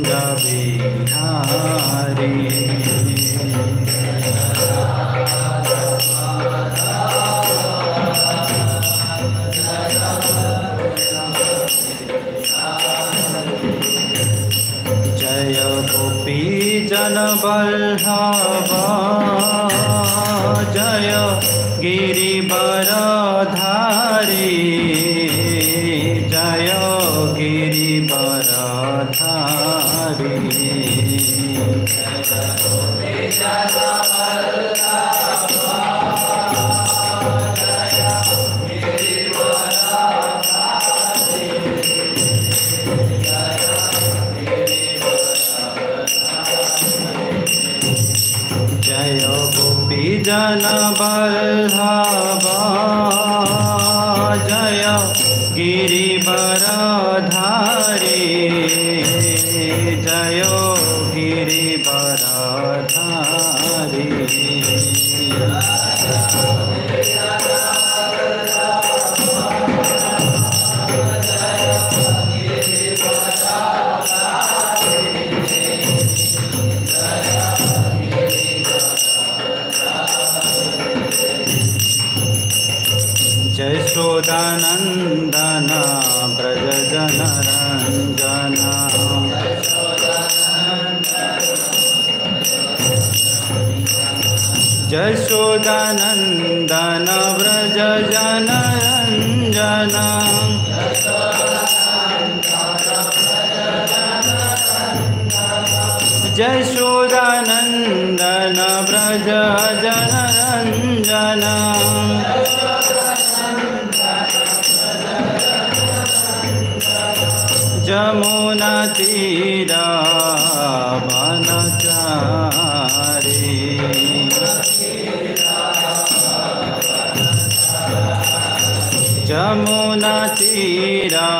बिहारी। जय गोपी जन वल्लभा जय गिरिवरधारी जय गिरिवरधारी। जय गोपी जन वल्लभा जय गिरिवरधारी जय गिरिवरधारी। यशोदानंदन ब्रज जनरंजन यशोदानंदन ब्रज जनरंजन यशोदानंदन ब्रज जनरंजन। जमुना तीरा वनचारी जमुना तीरा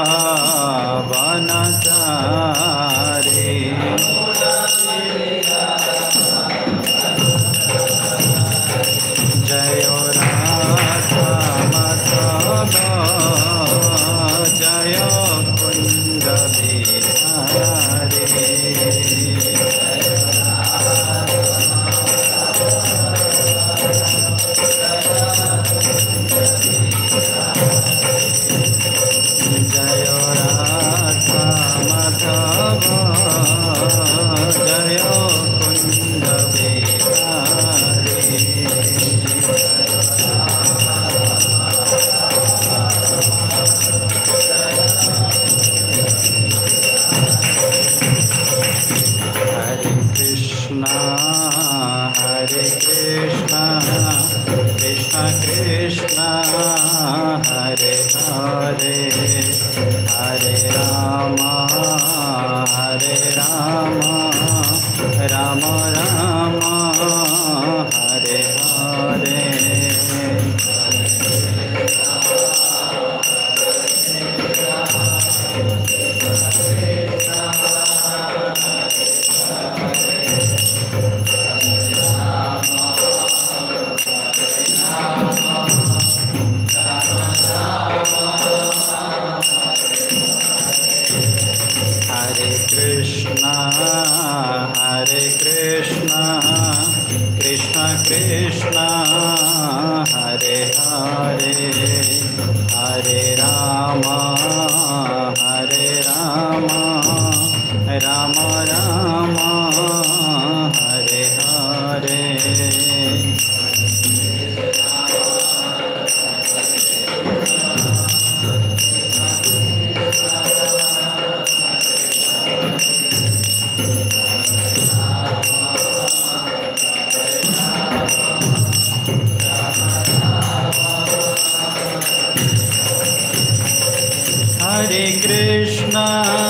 वनचारी। जय राधा माधव जय कुंज बिहारी। जय राधा माधव जय कुंज बिहारी। हरे कृष्णा कृष्ण कृष्ण हरे हरे हरे राम राम राम हरे हरे। हरे कृष्णा कृष्ण कृष्ण हरे हरे हरे राम राम राम हरे हरे। हरे कृष्णा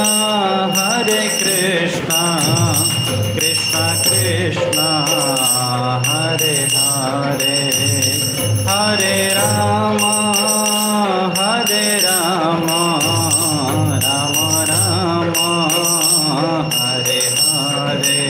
कृष्ण कृष्ण हरे हरे हरे राम राम राम हरे हरे।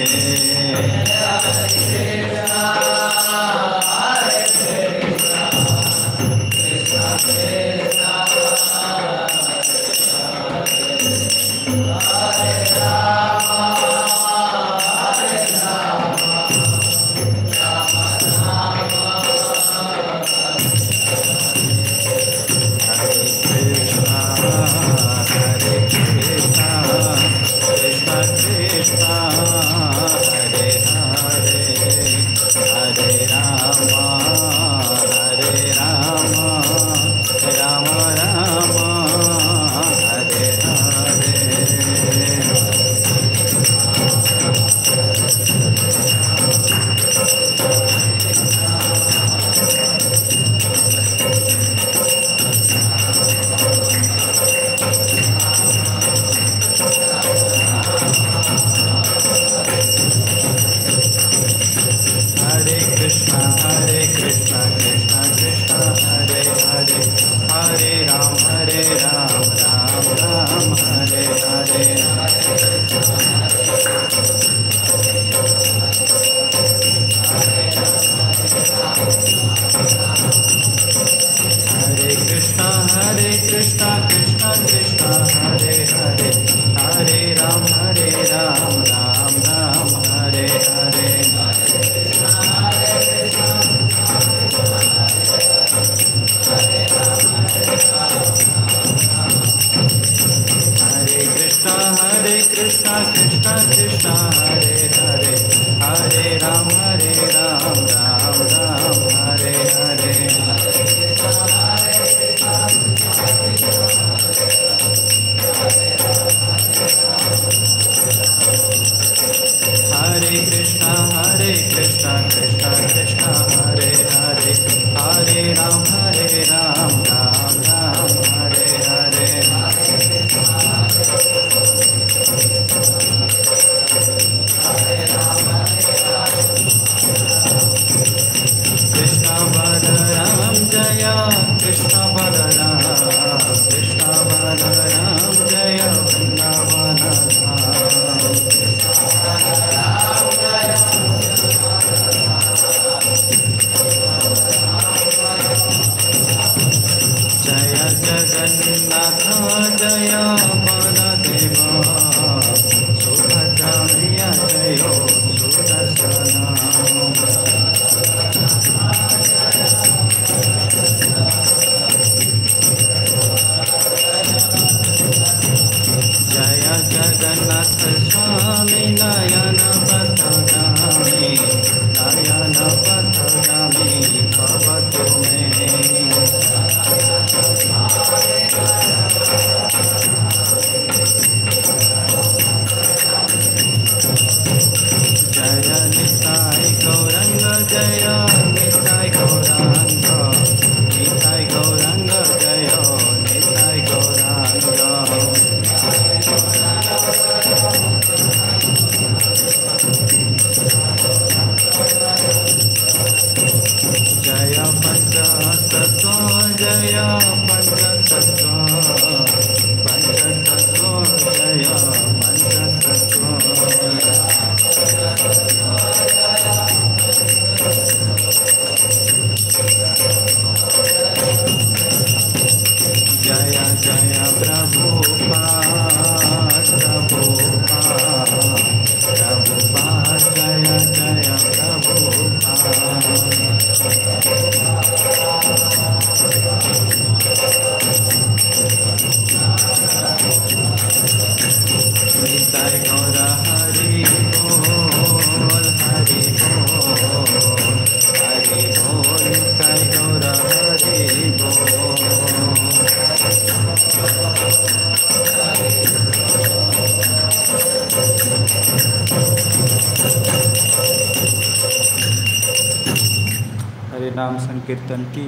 नाम संकीर्तन की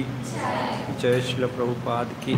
जय श्रील प्रभुपाद की।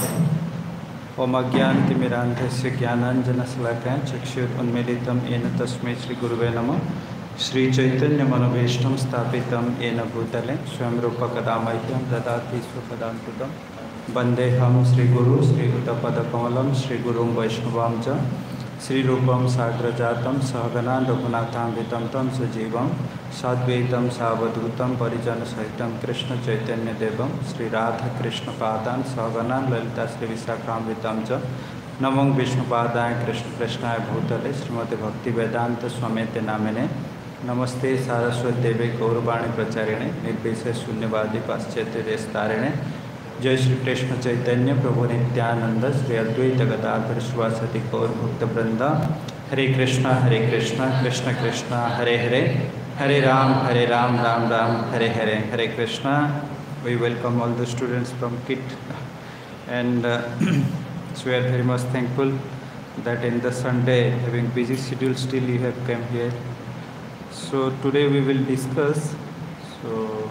ओम अज्ञानतिमिरान्धस्य ज्ञानाञ्जनशलाकया चक्षुरुन्मीलितं येन तस्मै श्रीगुरुवे नमः। श्रीचैतन्यमनोभीष्टं स्थापितं येन भूतले स्वयं रूप कदा मह्यं ददाति स्वपदान्तिकं। वन्देऽहं श्रीगुरु श्रीयुतपदकमलं श्रीगुरुं वैष्णवां च श्रीरूपं साग्रजातं सहगना रघुनाथान्वितं तं सजीवं साद्वैतं सावधूतं परिजनसहितं कृष्णचैतन्यदेवं श्रीराधाकृष्णपादान् सहगना ललिता श्रीविशाखान्वितं च नमो विष्णुपादाय कृष्णकृष्णाय भूतले श्रीमते भक्तिवेदांत स्वामिते नामिने। नमस्ते सारस्वती गौरवाणी प्रचारिणे निर्विशेष शून्यवादी पाश्चात्य देशतारिणे। जय श्री कृष्ण चैतन्य प्रभु नित्यानंद श्री अद्वैत गदाधर श्रीवासदि गौर भक्तवृंद। Hare Krishna Krishna Krishna Hare Hare, Hare Rama Rama Rama Hare Hare. Hare Krishna. We welcome all the students from KIT and so we are very much thankful that in the Sunday, having busy schedule, still you have come here. So today we will discuss. So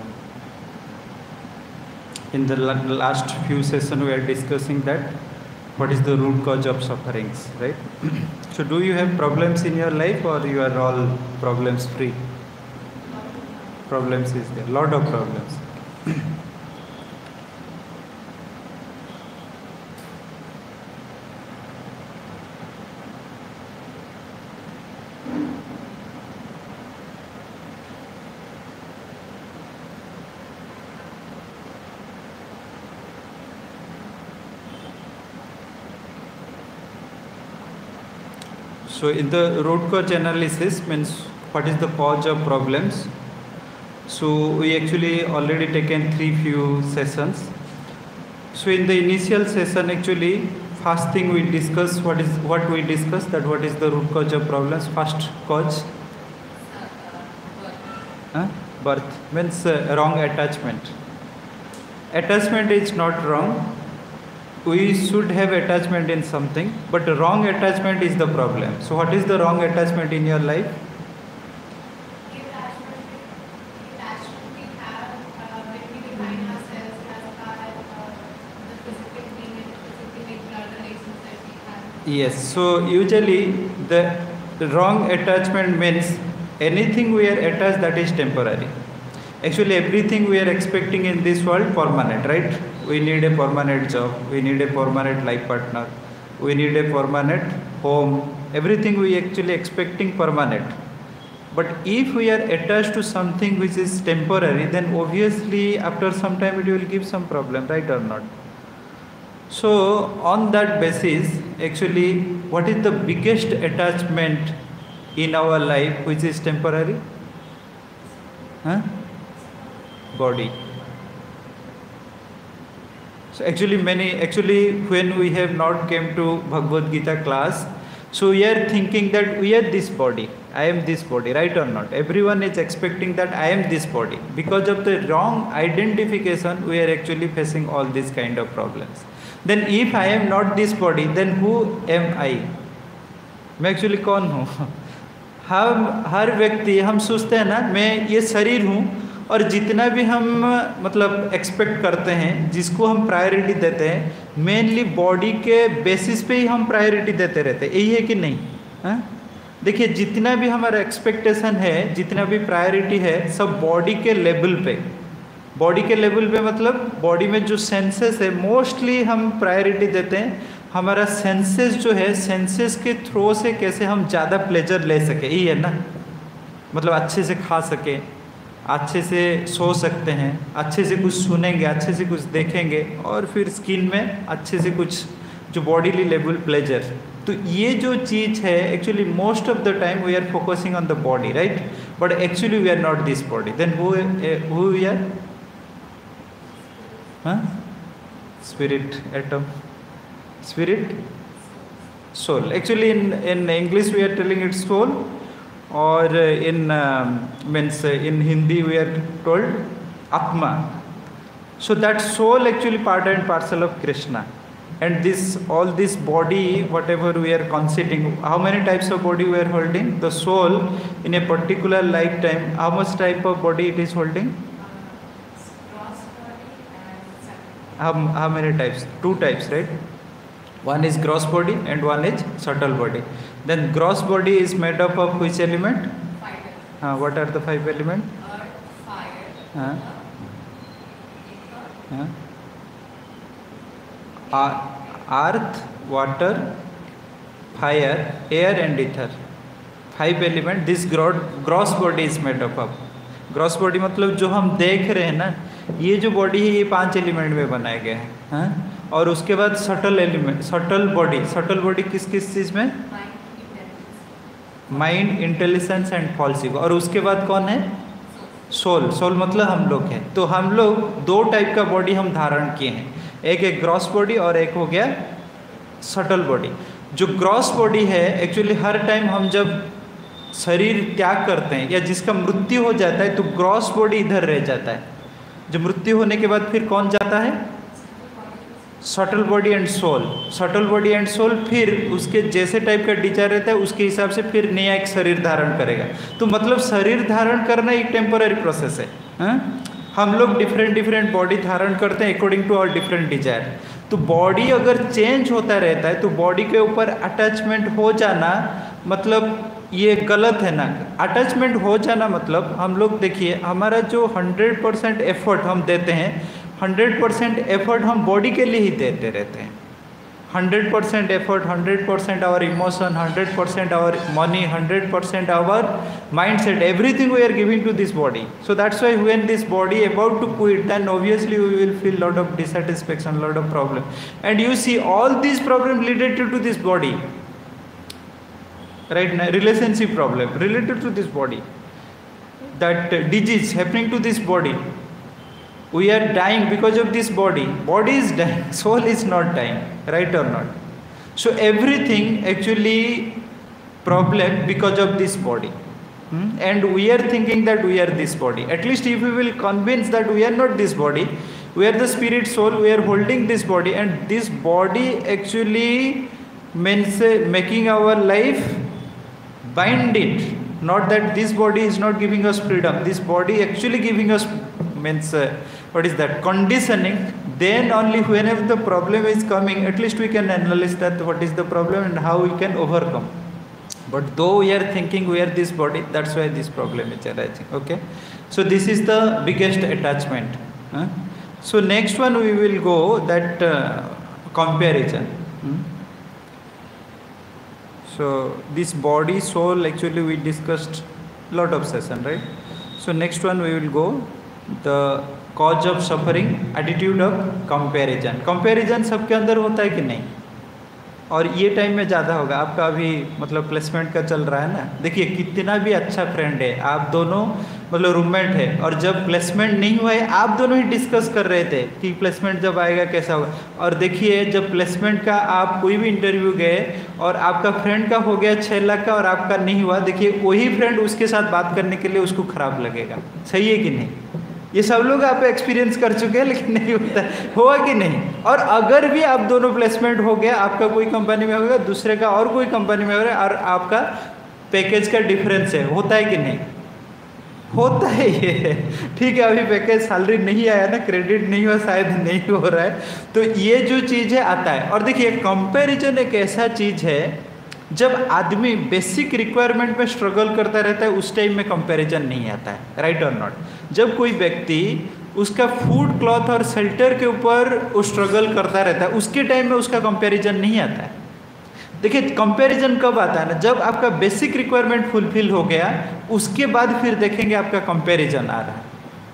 in the last few sessions we are discussing that what is the root cause of sufferings, right? So do you have problems in your life, or you are all problems free? Problems is there, lot of problems. So in the root cause analysis means what is the cause of problems. So we actually already taken few sessions. So in the initial session, actually first thing we discuss what we discussed, that what is the root cause of problems. First cause, birth means wrong attachment. Attachment is not wrong. We should have attachment in something, but wrong attachment is the problem. So what is the wrong attachment in your life? Attachment we have when we define ourselves as our the physical being and physical blood relations that we have. Yes, so usually the wrong attachment means anything we are attached that is temporary. Actually everything we are expecting in this world permanent, right? We need a permanent job, we need a permanent life partner, we need a permanent home, everything we actually expecting permanent. But if we are attached to something which is temporary, then obviously after some time it will give some problem, right or not? So on that basis, actually what is the biggest attachment in our life which is temporary? Body. So actually when we have not came to Bhagavad Gita class, so we are thinking that we are this body, I am this body, right or not? Everyone is expecting that I am this body. Because of the wrong identification, we are actually facing all these kind of problems. Then if I am not this body, then who am I? मैं actually कौन हूँ? हम हर व्यक्ति हम सोचते हैं ना, मैं ये शरीर हूँ, और जितना भी हम मतलब एक्सपेक्ट करते हैं, जिसको हम प्रायोरिटी देते हैं, मेनली बॉडी के बेसिस पे ही हम प्रायोरिटी देते रहते हैं, यही है कि नहीं? देखिए जितना भी हमारा एक्सपेक्टेशन है, जितना भी प्रायोरिटी है, सब बॉडी के लेवल पे। बॉडी के लेवल पे मतलब बॉडी में जो सेंसेस है मोस्टली हम प्रायोरिटी देते हैं। हमारा सेंसेस जो है, सेंसेस के थ्रू से कैसे हम ज़्यादा प्लेजर ले सके, यही है ना? मतलब अच्छे से खा सके, अच्छे से सो सकते हैं, अच्छे से कुछ सुनेंगे, अच्छे से कुछ देखेंगे, और फिर स्किन में अच्छे से कुछ जो बॉडीली लेवल प्लेजर। तो ये जो चीज़ है actually most of the time we are focusing on the body, right? But actually we are not this body. Then who we are? Spirit, atom, spirit, soul. Actually in English we are telling it soul, और in Hindi we are told Atma. So that soul actually part and parcel of Krishna. And all this body, whatever we are considering, how many types of body we are holding? The soul in a particular lifetime, how much type of body it is holding? Gross body and How many types? 2 types, right? One is gross body and one is subtle body. Then gross body is made up of which element? fire. What are the 5 elements? Fire. Earth, water, fire, air and ether. 5 element this gross body is made up of. Gross body मतलब जो हम देख रहे हैं ना, ये जो body है ये 5 एलिमेंट में बनाया गया है, और उसके बाद सटल एलिमेंट, सटल बॉडी किस किस चीज़ में? Mind, intelligence and false ego. और उसके बाद कौन है? सोल मतलब हम लोग हैं। तो हम लोग 2 टाइप का बॉडी हम धारण किए हैं, एक ग्रॉस बॉडी और एक हो गया सटल बॉडी। जो ग्रॉस बॉडी है एक्चुअली हर टाइम हम जब शरीर त्याग करते हैं या जिसका मृत्यु हो जाता है तो ग्रॉस बॉडी इधर रह जाता है। जो मृत्यु होने के बाद फिर कौन जाता है? Subtle body and soul, subtle body and soul फिर उसके जैसे टाइप का डिजायर रहता है उसके हिसाब से फिर नया एक शरीर धारण करेगा। तो मतलब शरीर धारण करना एक टेम्पोररी प्रोसेस है, हाँ? हम लोग डिफरेंट बॉडी धारण करते हैं according to our different desire. तो बॉडी अगर चेंज होता रहता है तो बॉडी के ऊपर अटैचमेंट हो जाना मतलब ये गलत है ना। अटैचमेंट हो जाना मतलब हम लोग देखिए हमारा जो 100% एफर्ट हम देते हैं, 100% एफर्ट हम बॉडी के लिए ही देते रहते हैं। 100% effort, 100% our emotion, 100% our money, 100% our mindset, everything we are giving to this body. So that's why when this body about to quit, then obviously we will feel lot of dissatisfaction, lot of problem. And you see all these problems related to this body, right? Relationship problem related to this body, that disease happening to this body. We are dying because of this body. Body is dying, soul is not dying, right or not? So everything actually problem because of this body. And we are thinking that we are this body. At least if we will convince that we are not this body, we are the spirit soul, we are holding this body, and this body actually means making our life bind it. Not that this body is not giving us freedom. This body actually giving us means what is that? Conditioning. Then only whenever the problem is coming, at least we can analyze that what is the problem and how we can overcome. But though we are thinking we are this body, that's why this problem is arising. Okay. So this is the biggest attachment. So next one we will go that comparison. So this body, soul, actually we discussed lot of session, right? So next one we will go the cause of suffering, attitude of comparison. Comparison सबके अंदर होता है कि नहीं? और ये time में ज़्यादा होगा आपका। अभी मतलब प्लेसमेंट का चल रहा है ना, देखिए कितना भी अच्छा फ्रेंड है, आप दोनों मतलब रूममेट है, और जब प्लेसमेंट नहीं हुआ है आप दोनों ही डिस्कस कर रहे थे कि प्लेसमेंट जब आएगा कैसा होगा। और देखिए जब प्लेसमेंट का आप कोई भी इंटरव्यू गए और आपका फ्रेंड का हो गया 6 लाख का और आपका नहीं हुआ, देखिए वही फ्रेंड उसके साथ बात करने के लिए उसको खराब लगेगा। सही है कि नहीं? ये सब लोग आप एक्सपीरियंस कर चुके हैं, लेकिन नहीं होता हुआ कि नहीं। और अगर भी आप दोनों प्लेसमेंट हो गया, आपका कोई कंपनी में होगा, दूसरे का और कोई कंपनी में हो रहा है, और आपका पैकेज का डिफरेंस है, होता है कि नहीं? होता है ये। ठीक है, अभी पैकेज सैलरी नहीं आया ना, क्रेडिट नहीं हुआ, शायद नहीं हो रहा है, तो ये जो चीज़ है आता है। और देखिए कंपैरिजन एक ऐसा चीज़ है जब आदमी बेसिक रिक्वायरमेंट में स्ट्रगल करता रहता है उस टाइम में कंपैरिजन नहीं आता है, राइट और नॉट? जब कोई व्यक्ति उसका फूड, क्लॉथ और शेल्टर के ऊपर वो स्ट्रगल करता रहता है उसके टाइम में उसका कंपैरिजन नहीं आता है। देखिए कंपैरिजन कब आता है ना, जब आपका बेसिक रिक्वायरमेंट फुलफिल हो गया उसके बाद फिर देखेंगे आपका कंपैरिजन आ रहा है।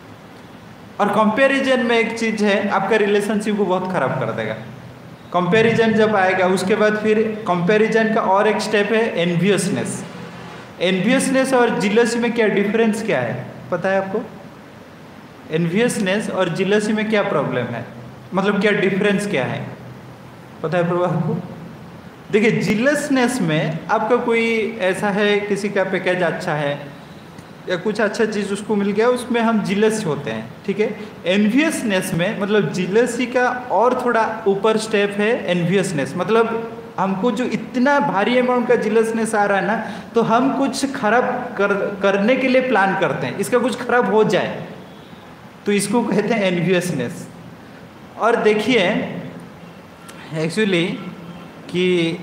और कंपैरिजन में एक चीज़ है, आपका रिलेशनशिप को बहुत ख़राब कर देगा। कंपैरिजन जब आएगा उसके बाद फिर कंपैरिजन का और एक स्टेप है एनवियसनेस। एनवियसनेस और जिलसी में क्या डिफरेंस क्या है पता है आपको? एनवियसनेस और जिलसी में क्या प्रॉब्लम है, मतलब क्या डिफरेंस क्या है पता है प्रभु आपको? देखिए जिलसनेस में आपका कोई ऐसा है, किसी का पैकेज अच्छा है या कुछ अच्छा चीज़ उसको मिल गया, उसमें हम जिलस होते हैं, ठीक है। एनवियसनेस में मतलब जिलसी का और थोड़ा ऊपर स्टेप है एनवियसनेस, मतलब हमको जो इतना भारी अमाउंट का जिलसनेस आ रहा है ना, तो हम कुछ खराब करने के लिए प्लान करते हैं, इसका कुछ खराब हो जाए तो इसको कहते हैं एनवियसनेस। और देखिए एक्चुअली कि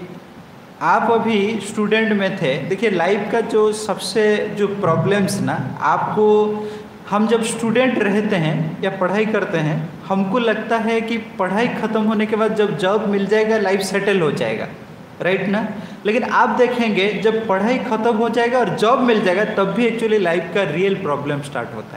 आप अभी स्टूडेंट में थे, देखिए लाइफ का जो सबसे जो प्रॉब्लम्स ना आपको, हम जब स्टूडेंट रहते हैं या पढ़ाई करते हैं हमको लगता है कि पढ़ाई ख़त्म होने के बाद जब जॉब मिल जाएगा लाइफ सेटल हो जाएगा, राइट ना? लेकिन आप देखेंगे जब पढ़ाई ख़त्म हो जाएगा और जॉब मिल जाएगा तब भी एक्चुअली लाइफ का रियल प्रॉब्लम स्टार्ट होता है।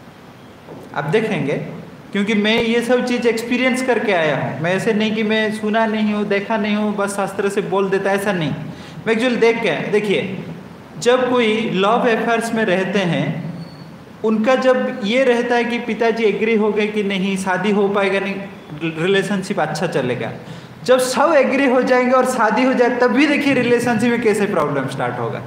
आप देखेंगे, क्योंकि मैं ये सब चीज़ एक्सपीरियंस करके आया हूँ। मैं ऐसे नहीं कि मैं सुना नहीं हूँ, देखा नहीं हूँ, बस शास्त्र से बोल देता, ऐसा नहीं। मैं एक्चुअली देख के, देखिए जब कोई लव अफेयर्स में रहते हैं उनका जब ये रहता है कि पिताजी एग्री हो गए कि नहीं शादी हो पाएगा, नहीं रिलेशनशिप अच्छा चलेगा, जब सब एग्री हो जाएंगे और शादी हो जाए तब भी देखिए रिलेशनशिप में कैसे प्रॉब्लम स्टार्ट होगा।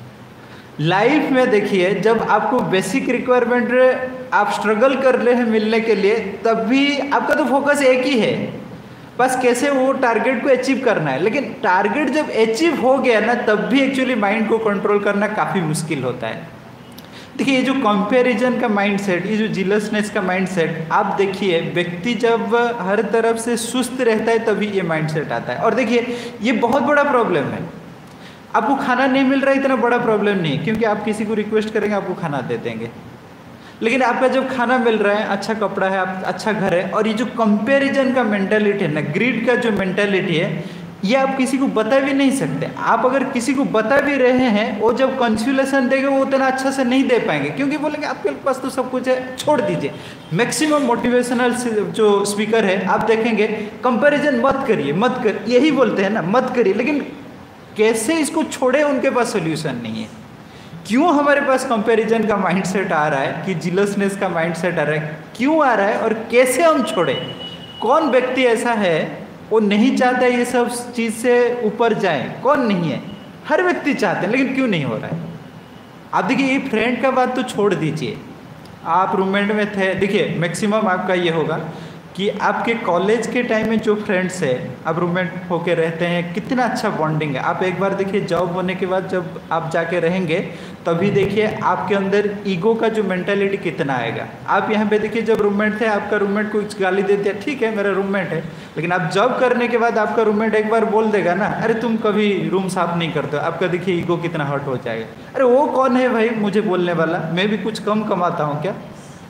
लाइफ में देखिए जब आपको बेसिक रिक्वायरमेंट आप स्ट्रगल कर रहे हैं मिलने के लिए, तब भी आपका तो फोकस एक ही है, बस कैसे वो टारगेट को अचीव करना है। लेकिन टारगेट जब अचीव हो गया ना, तब भी एक्चुअली माइंड को कंट्रोल करना काफ़ी मुश्किल होता है। देखिए ये जो कंपैरिजन का माइंडसेट, ये जो जिलसनेस का माइंडसेट, आप देखिए व्यक्ति जब हर तरफ से सुस्त रहता है तभी ये माइंडसेट आता है। और देखिए ये बहुत बड़ा प्रॉब्लम है। आपको खाना नहीं मिल रहा है, इतना बड़ा प्रॉब्लम नहीं, क्योंकि आप किसी को रिक्वेस्ट करेंगे आपको खाना दे देंगे। लेकिन आपका जब खाना मिल रहा है, अच्छा कपड़ा है, आप अच्छा घर है, और ये जो कंपैरिजन का मेंटालिटी है ना, ग्रीड का जो मेंटालिटी है, ये आप किसी को बता भी नहीं सकते। आप अगर किसी को बता भी रहे हैं, वो जब कंसोलेशन देंगे वो उतना अच्छा से नहीं दे पाएंगे, क्योंकि बोलेंगे आपके पास तो सब कुछ है, छोड़ दीजिए। मैक्सिमम मोटिवेशनल जो स्पीकर है आप देखेंगे, कंपैरिजन मत करिए, मत कर, यही बोलते हैं ना, मत करिए। लेकिन कैसे इसको छोड़े, उनके पास सोल्यूशन नहीं है। क्यों हमारे पास कंपैरिजन का माइंडसेट आ रहा है, कि जिलसनेस का माइंडसेट आ रहा है, क्यों आ रहा है और कैसे हम छोड़े? कौन व्यक्ति ऐसा है वो नहीं चाहता ये सब चीज़ से ऊपर जाए? कौन नहीं है? हर व्यक्ति चाहते हैं, लेकिन क्यों नहीं हो रहा है? आप देखिए ये फ्रेंड का बात तो छोड़ दीजिए, आप रूममेट में थे, देखिए मैक्सिमम आपका ये होगा कि आपके कॉलेज के टाइम में जो फ्रेंड्स है, आप रूममेट होके रहते हैं, कितना अच्छा बॉन्डिंग है। आप एक बार देखिए जॉब होने के बाद जब आप जाके रहेंगे, तभी देखिए आपके अंदर ईगो का जो मेंटालिटी कितना आएगा। आप यहाँ पे देखिए जब रूममेट थे, आपका रूममेट कुछ गाली दे दिया, ठीक है मेरा रूममेट है, लेकिन आप जॉब करने के बाद आपका रूममेट एक बार बोल देगा ना, अरे तुम कभी रूम साफ नहीं करते हो, आपका देखिए ईगो कितना हर्ट हो जाएगा। अरे वो कौन है भाई मुझे बोलने वाला, मैं भी कुछ कम कमाता हूँ क्या?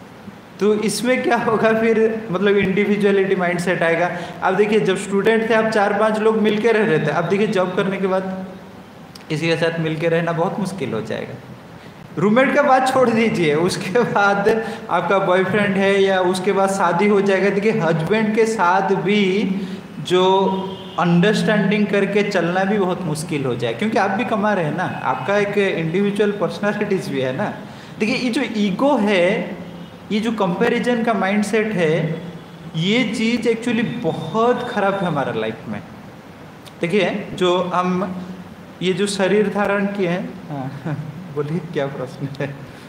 तो इसमें क्या होगा फिर, मतलब इंडिविजुअलिटी माइंडसेट आएगा। अब देखिए जब स्टूडेंट थे आप 4-5 लोग मिलके रह रहे थे, अब देखिए जॉब करने के बाद किसी के साथ मिलके रहना बहुत मुश्किल हो जाएगा। रूममेट का बात छोड़ दीजिए, उसके बाद आपका बॉयफ्रेंड है या उसके बाद शादी हो जाएगा, देखिए हस्बैंड के साथ भी जो अंडरस्टैंडिंग करके चलना भी बहुत मुश्किल हो जाए, क्योंकि आप भी कमा रहे हैं ना, आपका एक इंडिविजुअल पर्सनालिटीज़ भी है ना। देखिए ये जो ईगो है, ये जो कंपैरिजन का माइंडसेट है, ये चीज़ एक्चुअली बहुत ख़राब है हमारा लाइफ में। देखिए जो हम ये जो शरीर धारण किए हैं, हाँ बोलिए क्या प्रश्न है?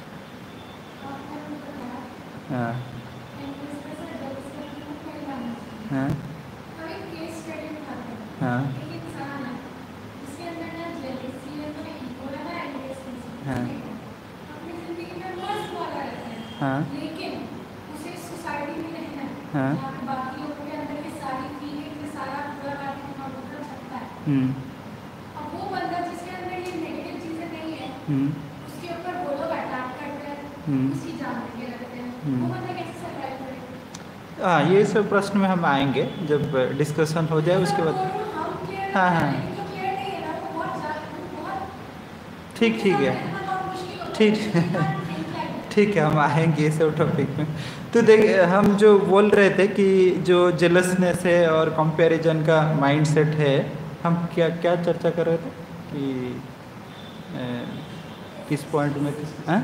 हाँ हाँ हाँ हाँ हाँ लेकिन उसे सोसाइटी में रहना है, हाँ बाकी लोगों के अंदर ये सारी फीलिंग, सारा पूरा कर सकता है। अब वो बंदा जिसके अंदर ये नेगेटिव चीजें नहीं है, उसके ऊपर वो लोग अटैक करते हैं, उसकी जान लेके रखते हैं, वो बंदा कैसे सर्वाइव करेगा? हाँ ये सब प्रश्न में हम आएंगे जब डिस्कशन हो जाए उसके बाद। हाँ हाँ ठीक है ठीक ठीक है, हम आएंगे इस टॉपिक में। तो देख हम जो बोल रहे थे कि जो जेलसनेस है और कंपैरिजन का माइंडसेट है, हम क्या क्या चर्चा कर रहे थे कि किस पॉइंट में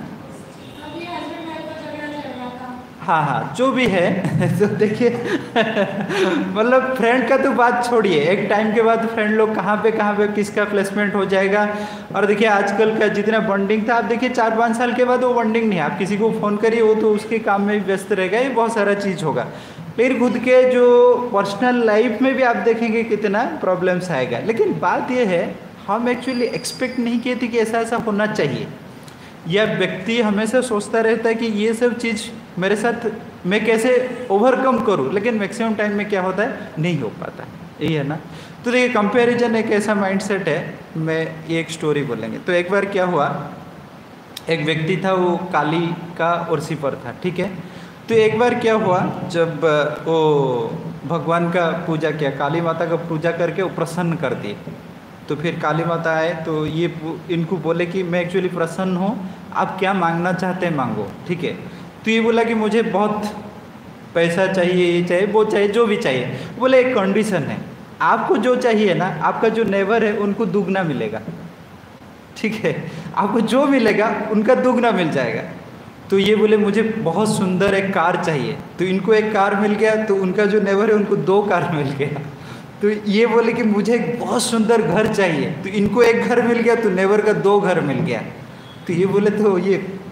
हाँ हाँ जो भी है तो देखिए मतलब फ्रेंड का तो बात छोड़िए, एक टाइम के बाद फ्रेंड लोग कहाँ पे किसका प्लेसमेंट हो जाएगा। और देखिए आजकल का जितना बॉन्डिंग था, आप देखिए 4-5 साल के बाद वो बॉन्डिंग नहीं है। आप किसी को फ़ोन करिए, वो तो उसके काम में भी व्यस्त रहेगा, ये बहुत सारा चीज़ होगा। फिर खुद के जो पर्सनल लाइफ में भी आप देखेंगे कितना प्रॉब्लम्स आएगा। लेकिन बात ये है, हम एक्चुअली एक्सपेक्ट नहीं किए थे कि ऐसा ऐसा होना चाहिए। यह व्यक्ति हमेशा सोचता रहता है कि ये सब चीज़ मेरे साथ मैं कैसे ओवरकम करूं, लेकिन मैक्सिमम टाइम में क्या होता है, नहीं हो पाता, यही है ना। तो देखिए कंपैरिजन एक ऐसा माइंडसेट है, मैं ये एक स्टोरी बोलेंगे। तो एक बार क्या हुआ, एक व्यक्ति था, वो काली का उर्सी पर था, ठीक है। तो एक बार क्या हुआ, जब वो भगवान का पूजा किया, काली माता का पूजा करके वो प्रसन्न कर दिए। तो फिर काली माता आए तो ये इनको बोले कि मैं एक्चुअली प्रसन्न हूँ, आप क्या मांगना चाहते हैं मांगो, ठीक है। तो ये बोला कि मुझे बहुत पैसा चाहिए, ये चाहिए, वो चाहिए, जो भी चाहिए। बोले एक कंडीशन है, आपको जो चाहिए ना, आपका जो नेबर है उनको दुगना मिलेगा, ठीक है। आपको जो मिलेगा उनका दुगना मिल जाएगा। तो ये बोले मुझे बहुत सुंदर एक कार चाहिए, तो इनको एक कार मिल गया, तो उनका जो नेबर है उनको 2 कार मिल गया। तो ये बोले कि मुझे एक बहुत सुंदर घर चाहिए, तो इनको एक घर मिल गया, तो नेबर का 2 घर मिल गया। तो ये बोले तो ये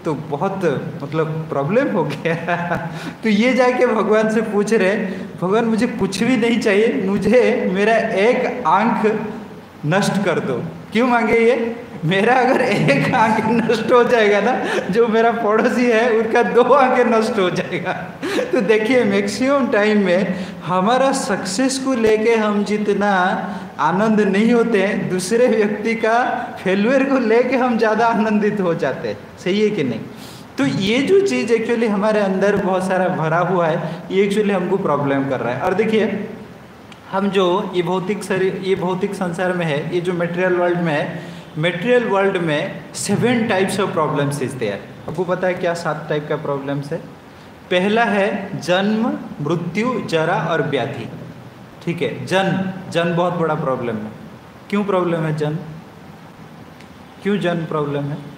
तो बहुत मतलब प्रॉब्लम हो गया। तो ये जाके भगवान से पूछ रहे, भगवान मुझे कुछ भी नहीं चाहिए, मुझे मेरा एक आंख नष्ट कर दो। क्यों मांगे ये? मेरा अगर एक आंख नष्ट हो जाएगा ना, जो मेरा पड़ोसी है उनका 2 आंखें नष्ट हो जाएगा। तो देखिए मैक्सिमम टाइम में हमारा सक्सेस को लेके हम जितना आनंद नहीं होते हैं, दूसरे व्यक्ति का फेलुअर को लेके हम ज़्यादा आनंदित हो जाते हैं। सही है कि नहीं? तो ये जो चीज़ एक्चुअली हमारे अंदर बहुत सारा भरा हुआ है, ये एक्चुअली हमको प्रॉब्लम कर रहा है। और देखिए हम जो ये भौतिक संसार में है, ये जो मटेरियल वर्ल्ड में है, मटेरियल वर्ल्ड में 7 types of problems is there. आपको पता है क्या 7 टाइप का प्रॉब्लम्स है? पहला है जन्म, मृत्यु, जरा और व्याधि। ठीक है, जन्म बहुत बड़ा प्रॉब्लम है। क्यों प्रॉब्लम है जन्म? क्यों जन्म प्रॉब्लम है?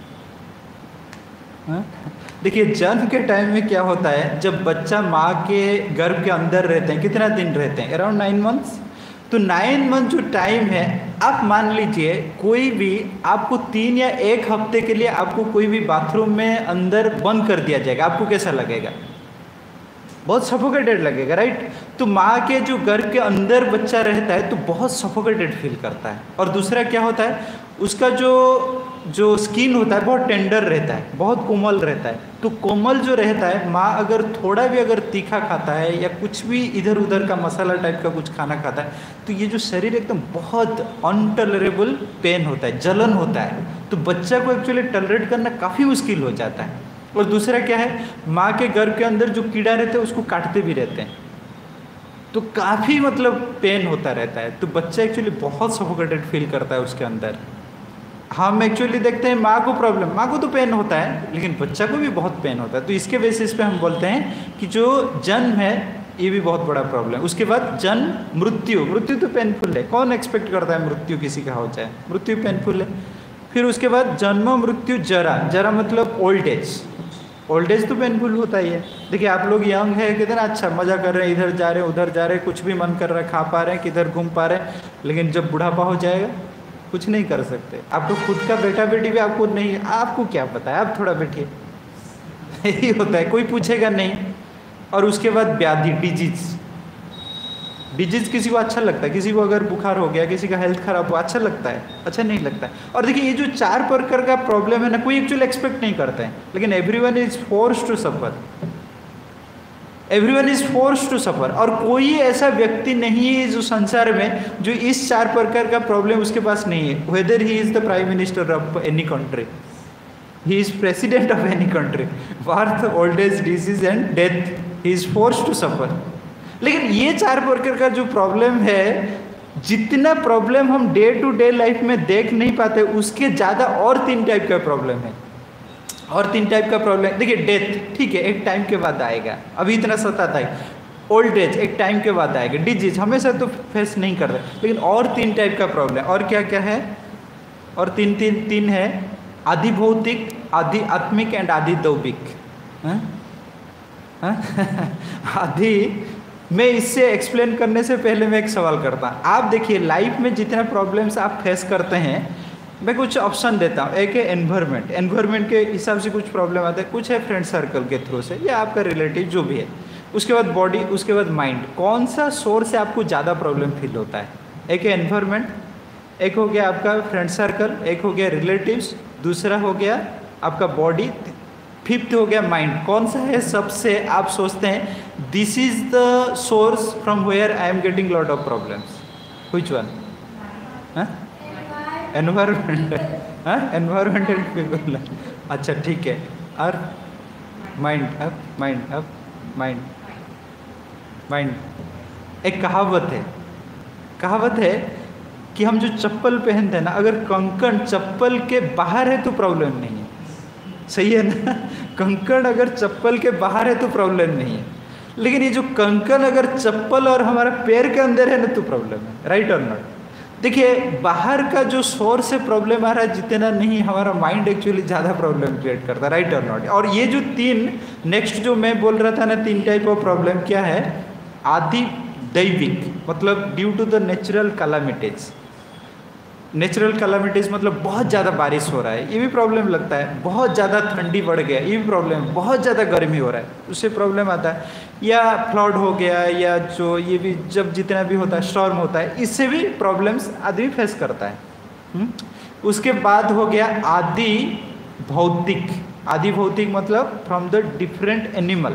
देखिए जन्म के टाइम में क्या होता है, जब बच्चा माँ के गर्भ के अंदर रहते हैं, कितना दिन रहते हैं? Around 9 months. तो 9 मंथ जो टाइम है, आप मान लीजिए कोई भी आपको 3 या 1 हफ्ते के लिए आपको कोई भी बाथरूम में अंदर बंद कर दिया जाएगा, आपको कैसा लगेगा? बहुत सफोकेटेड लगेगा, राइट? तो माँ के जो गर्भ के अंदर बच्चा रहता है तो बहुत सफोकेटेड फील करता है। और दूसरा क्या होता है, उसका जो स्किन होता है बहुत टेंडर रहता है, बहुत कोमल रहता है। तो कोमल जो रहता है, माँ अगर थोड़ा भी अगर तीखा खाता है या कुछ भी इधर उधर का मसाला टाइप का कुछ खाना खाता है, तो ये जो शरीर एकदम बहुत अनटॉलरेबल पेन होता है, जलन होता है। तो बच्चा को एक्चुअली टॉलरेट करना काफ़ी मुश्किल हो जाता है। और दूसरा क्या है, माँ के गर्भ के अंदर जो कीड़ा रहते हैं उसको काटते भी रहते हैं, तो काफ़ी मतलब पेन होता रहता है। तो बच्चा एक्चुअली बहुत सफोकेटेड फील करता है उसके अंदर। हम एक्चुअली देखते हैं माँ को प्रॉब्लम, माँ को तो पेन होता है, लेकिन बच्चा को भी बहुत पेन होता है। तो इसके बेसिस पे हम बोलते हैं कि जो जन्म है ये भी बहुत बड़ा प्रॉब्लम। उसके बाद जन्म, मृत्यु तो पेनफुल है, कौन एक्सपेक्ट करता है मृत्यु किसी का हो जाए? मृत्यु पेनफुल है। फिर उसके बाद जन्म, मृत्यु, जरा मतलब ओल्ड एज तो पेनफुल होता ही है। देखिए आप लोग यंग है, कितना अच्छा मज़ा कर रहे हैं, इधर जा रहे हैं उधर जा रहे हैं, कुछ भी मन कर रहा है खा पा रहे हैं, किधर घूम पा रहे हैं। लेकिन जब बुढ़ापा हो जाएगा कुछ नहीं कर सकते। आपको खुद का बेटा बेटी भी आपको नहीं, आपको क्या पता है, आप थोड़ा बैठिए। यही होता है, कोई पूछेगा नहीं। और उसके बाद व्याधि, डिजीज किसी को अच्छा लगता है? किसी को अगर बुखार हो गया, किसी का हेल्थ खराब हुआ, अच्छा लगता है? अच्छा नहीं लगता है। और देखिए ये जो 4 प्रकार का प्रॉब्लम है ना, कोई एक्चुअली एक्सपेक्ट नहीं करता है, लेकिन everyone is forced to suffer. Everyone is forced to suffer. और कोई ऐसा व्यक्ति नहीं है जो संसार में जो इस 4 प्रकार का प्रॉब्लम उसके पास नहीं है। Whether he is the prime minister of any country, he is president of any country, birth, old age, disease and death, he is forced to suffer. लेकिन ये 4 प्रकार का जो प्रॉब्लम है, जितना प्रॉब्लम हम डे टू डे लाइफ में देख नहीं पाते, उसके ज़्यादा और 3 टाइप का प्रॉब्लम है। और 3 टाइप का प्रॉब्लम, देखिए डेथ ठीक है एक टाइम के बाद आएगा, अभी इतना सताता है। ओल्ड एज एक टाइम के बाद आएगा। डिजीज हमेशा तो फेस नहीं करते, लेकिन और 3 टाइप का प्रॉब्लम। और क्या क्या है? और तीन है, आदि भौतिक, आदि आत्मिक एंड आदि दैविक। आदि, मैं इससे एक्सप्लेन करने से पहले मैं एक सवाल करता हूँ। आप देखिए लाइफ में जितने प्रॉब्लम्स आप फेस करते हैं, मैं कुछ ऑप्शन देता हूँ। एक है एनवायरनमेंट के हिसाब से कुछ प्रॉब्लम आता है, कुछ है फ्रेंड सर्कल के थ्रू से या आपका रिलेटिव जो भी है। उसके बाद बॉडी, उसके बाद माइंड। कौन सा सोर्स से आपको ज़्यादा प्रॉब्लम फील होता है? एक है एनवायरनमेंट, एक हो गया आपका फ्रेंड सर्कल, एक हो गया रिलेटिव्स, दूसरा हो गया आपका बॉडी, 5th हो गया माइंड। कौन सा है सबसे आप सोचते हैं this is the source from where I am getting lot of problems? Which one? Environment, environment and people. अच्छा ठीक है। और माइंड। एक कहावत है कि हम जो चप्पल पहनते हैं ना, अगर कंकड़ चप्पल के बाहर है तो प्रॉब्लम नहीं है। सही है ना? कंकड़ अगर चप्पल के बाहर है तो प्रॉब्लम नहीं है, लेकिन ये जो कंकड़ अगर चप्पल और हमारा पैर के अंदर है ना तो प्रॉब्लम है। राइट और नॉट? देखिए बाहर का जो सोर्स से प्रॉब्लम आ रहा है जितना नहीं, हमारा माइंड एक्चुअली ज़्यादा प्रॉब्लम क्रिएट करता है। राइट और नॉट? और ये जो 3 नेक्स्ट जो मैं बोल रहा था ना, 3 टाइप ऑफ प्रॉब्लम क्या है? आदि दैविक मतलब due to the natural calamities. Natural calamities मतलब बहुत ज़्यादा बारिश हो रहा है, ये भी प्रॉब्लम लगता है। बहुत ज़्यादा ठंडी बढ़ गया, ये भी प्रॉब्लम है। बहुत ज़्यादा गर्मी हो रहा है, उससे प्रॉब्लम आता है। या फ्लड हो गया, या जो ये भी जब जितना भी होता है, स्टॉर्म होता है, इससे भी प्रॉब्लम्स आदमी फेस करता है। उसके बाद हो गया आदि भौतिक। आदि भौतिक मतलब from the different animal,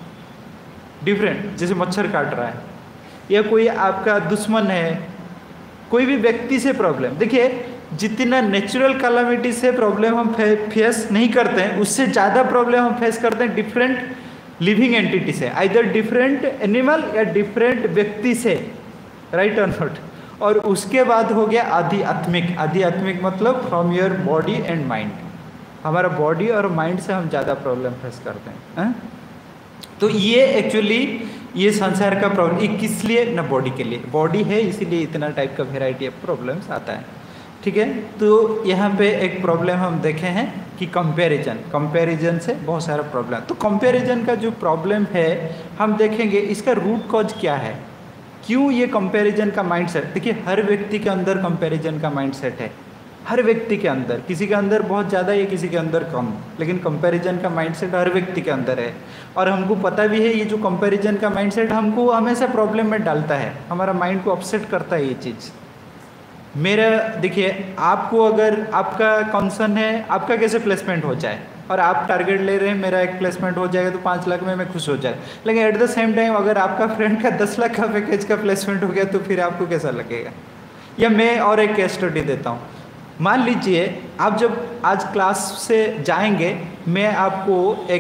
different, जैसे मच्छर काट रहा है, या कोई आपका दुश्मन है, कोई भी व्यक्ति से प्रॉब्लम। देखिए जितना नेचुरल कैलामिटी से प्रॉब्लम हम फेस नहीं करते हैं, उससे ज़्यादा प्रॉब्लम हम फेस करते हैं डिफरेंट लिविंग एंटिटी से, आइदर डिफरेंट एनिमल या डिफरेंट व्यक्ति से, राइट और नॉट। और उसके बाद हो गया आध्यात्मिक। आध्यात्मिक मतलब from your body and mind. हमारा बॉडी और माइंड से हम ज़्यादा प्रॉब्लम फेस करते हैं। तो ये एक्चुअली ये संसार का प्रॉब्लम, ये किस लिए ना बॉडी के लिए, बॉडी है इसीलिए इतना टाइप का वेराइटी ऑफ प्रॉब्लम्स आता है, ठीक है। तो यहाँ पे एक प्रॉब्लम हम देखे हैं कि कंपैरिजन से बहुत सारा प्रॉब्लम। तो कंपैरिजन का जो प्रॉब्लम है हम देखेंगे इसका रूट कॉज क्या है, क्यों ये कंपैरिजन का माइंडसेट। देखिए हर व्यक्ति के अंदर कंपैरिजन का माइंडसेट है, हर व्यक्ति के अंदर, किसी के अंदर बहुत ज़्यादा या किसी के अंदर कम, लेकिन कंपैरिजन का माइंडसेट हर व्यक्ति के अंदर है। और हमको पता भी है ये जो कंपैरिजन का माइंडसेट हमको हमेशा प्रॉब्लम में डालता है, हमारा माइंड को अपसेट करता है ये चीज़। मेरा देखिए आपको अगर आपका कंसर्न है आपका कैसे प्लेसमेंट हो जाए, और आप टारगेट ले रहे हैं मेरा एक प्लेसमेंट हो जाएगा तो 5 लाख में मैं खुश हो जाए, लेकिन एट द सेम टाइम अगर आपका फ्रेंड का 10 लाख का पैकेज का प्लेसमेंट हो गया तो फिर आपको कैसा लगेगा। या मैं और एक केस स्टडी देता हूँ। मान लीजिए आप जब आज क्लास से जाएंगे, मैं आपको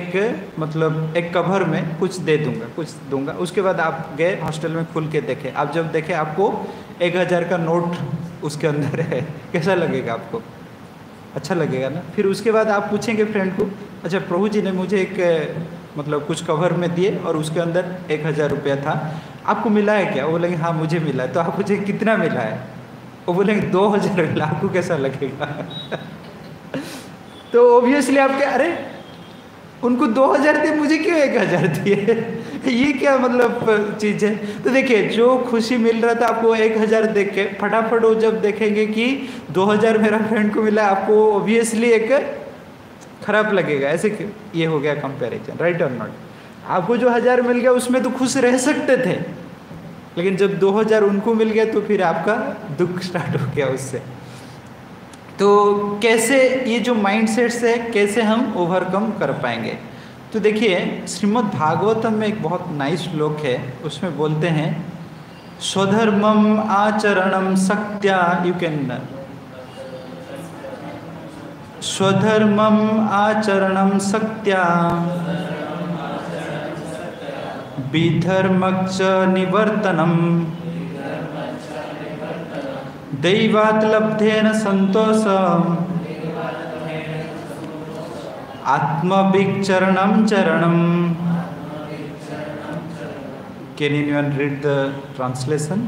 एक कवर में कुछ दे दूंगा, कुछ दूंगा, उसके बाद आप गए हॉस्टल में खुल के देखे, आप जब देखे आपको 1000 का नोट उसके अंदर है, कैसा लगेगा आपको? अच्छा लगेगा ना। फिर उसके बाद आप पूछेंगे फ्रेंड को, अच्छा प्रभु जी ने मुझे कुछ कवर में दिए और उसके अंदर 1000 रुपया था, आपको मिला है क्या? वो बोलेंगे हाँ मुझे मिला है। तो आप पूछेंगे कितना मिला है? वो बोलेंगे 2000 मिला, आपको कैसा लगेगा? तो ऑब्वियसली आपके अरे उनको 2000 दिए, मुझे क्यों 1000 दिए? ये क्या चीज़ है? तो देखिए जो खुशी मिल रहा था आपको 1000 देख के, फटाफट वो जब देखेंगे कि 2000 मेरा फ्रेंड को मिला, आपको ऑब्वियसली एक खराब लगेगा। ऐसे क्यों? ये हो गया कंपैरिजन, राइट और नॉट। आपको जो 1000 मिल गया उसमें तो खुश रह सकते थे, लेकिन जब 2000 उनको मिल गया तो फिर आपका दुख स्टार्ट हो गया उससे। तो कैसे ये जो माइंडसेट्स है कैसे हम ओवरकम कर पाएंगे? तो देखिए श्रीमद् भागवतम में एक बहुत नाइस श्लोक है, उसमें बोलते हैं स्वधर्मम आचरणम शक्त्या, यू कैन स्वधर्मम आचरणम शक्त्या विधर्मच्च निवर्तनम दैवात् लब्धेन संतोषम आत्मविचरणम चरणम। Can anyone read the translation?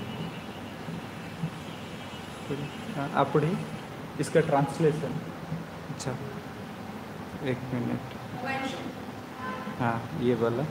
आप पढ़िए इसका ट्रांसलेशन। अच्छा एक मिनट, हाँ ये वाला।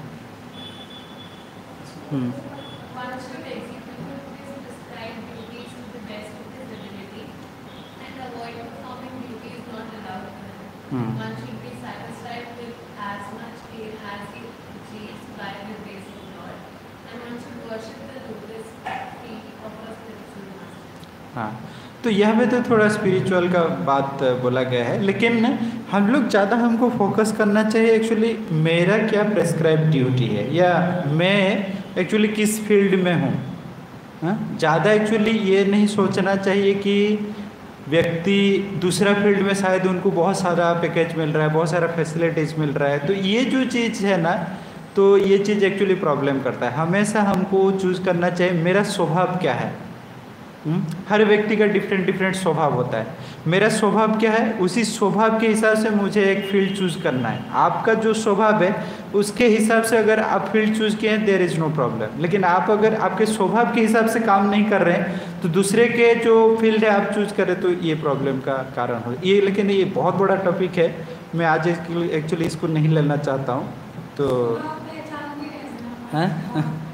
One should execute his prescribed duties to the best of his ability and avoid performing duties not allowed to him. One should be satisfied with as much as he achieves by the grace of Lord, and one should worship the lotus feet of a spiritual master. हाँ, तो यहाँ पे तो थोड़ा spiritual का बात बोला गया है, लेकिन हम लोग ज़्यादा हमको फोकस करना चाहिए एक्चुअली मेरा क्या प्रेस्क्राइब ड्यूटी है, या मैं एक्चुअली किस फील्ड में हूँ। ज़्यादा एक्चुअली ये नहीं सोचना चाहिए कि व्यक्ति दूसरा फील्ड में शायद उनको बहुत सारा पैकेज मिल रहा है, बहुत सारा फैसिलिटीज़ मिल रहा है, तो ये जो चीज़ है ना, तो ये चीज़ एक्चुअली प्रॉब्लम करता है। हमेशा हमको चूज़ करना चाहिए मेरा स्वभाव क्या है। हर व्यक्ति का डिफरेंट स्वभाव होता है, मेरा स्वभाव क्या है, उसी स्वभाव के हिसाब से मुझे एक फील्ड चूज़ करना है। आपका जो स्वभाव है उसके हिसाब से अगर आप फील्ड चूज़ किए हैं देयर इज़ नो प्रॉब्लम, लेकिन आप अगर आपके स्वभाव के हिसाब से काम नहीं कर रहे हैं तो दूसरे के जो फील्ड है आप चूज़ करें तो ये प्रॉब्लम का कारण हो ये। लेकिन ये बहुत बड़ा टॉपिक है, मैं आज एक्चुअली इसको नहीं लेना चाहता हूँ। तो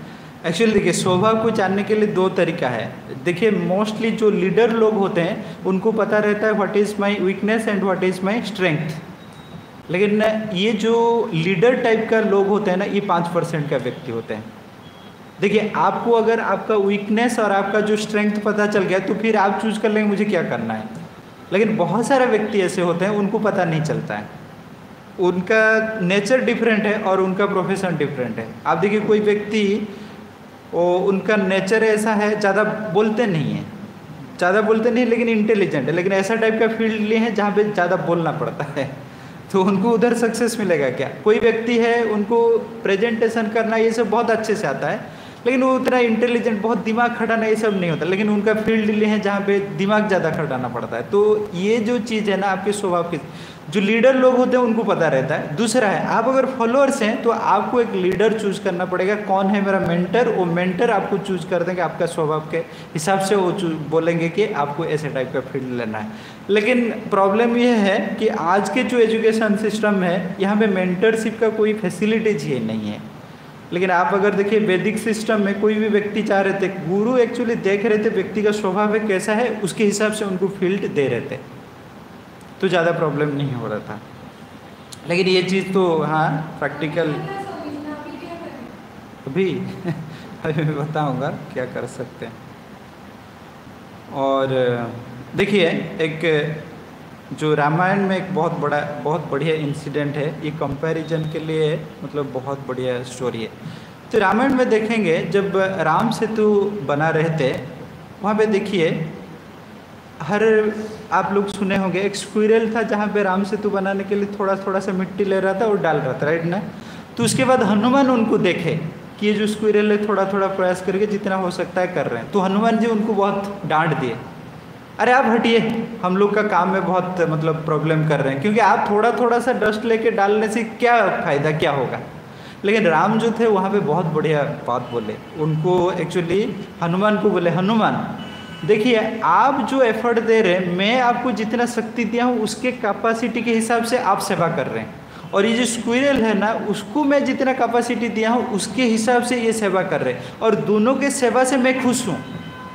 एक्चुअली देखिए, स्वभाव को जानने के लिए दो तरीका है। देखिए, मोस्टली जो लीडर लोग होते हैं उनको पता रहता है what is my weakness and what is my strength. लेकिन ये जो लीडर टाइप का लोग होते हैं ना, ये 5% का व्यक्ति होते हैं। देखिए, आपको अगर आपका वीकनेस और आपका जो स्ट्रेंथ पता चल गया तो फिर आप चूज कर लेंगे मुझे क्या करना है। लेकिन बहुत सारे व्यक्ति ऐसे होते हैं उनको पता नहीं चलता है, उनका नेचर डिफरेंट है और उनका प्रोफेशन डिफरेंट है। आप देखिए, कोई व्यक्ति उनका नेचर ऐसा है, ज़्यादा बोलते नहीं है लेकिन इंटेलिजेंट है, लेकिन ऐसा टाइप का फील्ड लिए हैं जहाँ पे ज़्यादा बोलना पड़ता है, तो उनको उधर सक्सेस मिलेगा क्या। कोई व्यक्ति है उनको प्रेजेंटेशन करना ये सब बहुत अच्छे से आता है, लेकिन वो उतना इंटेलिजेंट, बहुत दिमाग खटाना ये सब नहीं होता, लेकिन उनका फील्ड लिए हैं जहाँ पे दिमाग ज़्यादा खटाना पड़ता है। तो ये जो चीज़ है ना, आपके स्वभाव की, जो लीडर लोग होते हैं उनको पता रहता है। दूसरा है, आप अगर फॉलोअर्स हैं तो आपको एक लीडर चूज करना पड़ेगा, कौन है मेरा मेंटर। वो मेंटर आपको चूज कर देंगे, आपका स्वभाव के हिसाब से वो बोलेंगे कि आपको ऐसे टाइप का फील्ड लेना है। लेकिन प्रॉब्लम ये है कि आज के जो एजुकेशन सिस्टम है, यहाँ पे मेंटरशिप का कोई फैसिलिटीज ही नहीं है। लेकिन आप अगर देखिए, वैदिक सिस्टम में कोई भी व्यक्ति चाह रहे थे, गुरु एक्चुअली देख रहे थे व्यक्ति का स्वभाव है कैसा है, उसके हिसाब से उनको फील्ड दे रहे थे, तो ज़्यादा प्रॉब्लम नहीं हो रहा था। लेकिन ये चीज़ तो हाँ प्रैक्टिकल अभी मैं बताऊंगा क्या कर सकते हैं। और देखिए, एक जो रामायण में एक बहुत बढ़िया इंसिडेंट है, ये कंपैरिजन के लिए मतलब बहुत बढ़िया स्टोरी है। तो रामायण में देखेंगे, जब राम सेतु बना रहे थे, वहाँ पे देखिए आप लोग सुने होंगे, एक स्क्विरल था जहाँ पे राम सेतु बनाने के लिए थोड़ा सा मिट्टी ले रहा था और डाल रहा था, राइट ना। तो उसके बाद हनुमान उनको देखे कि ये जो स्क्विरल है थोड़ा प्रयास करके जितना हो सकता है कर रहे हैं, तो हनुमान जी उनको बहुत डांट दिए, अरे आप हटिए, हम लोग का काम में बहुत मतलब प्रॉब्लम कर रहे हैं, क्योंकि आप थोड़ा सा डस्ट लेके डालने से क्या फ़ायदा, क्या होगा। लेकिन राम जो थे वहाँ पे बहुत बढ़िया बात बोले, उनको एक्चुअली हनुमान को बोले, हनुमान देखिए, आप जो एफर्ट दे रहे हैं, मैं आपको जितना शक्ति दिया हूँ उसके कैपेसिटी के हिसाब से आप सेवा कर रहे हैं, और ये जो स्क्विरल है ना, उसको मैं जितना कैपेसिटी दिया हूँ उसके हिसाब से ये सेवा कर रहे हैं, और दोनों के सेवा से मैं खुश हूँ,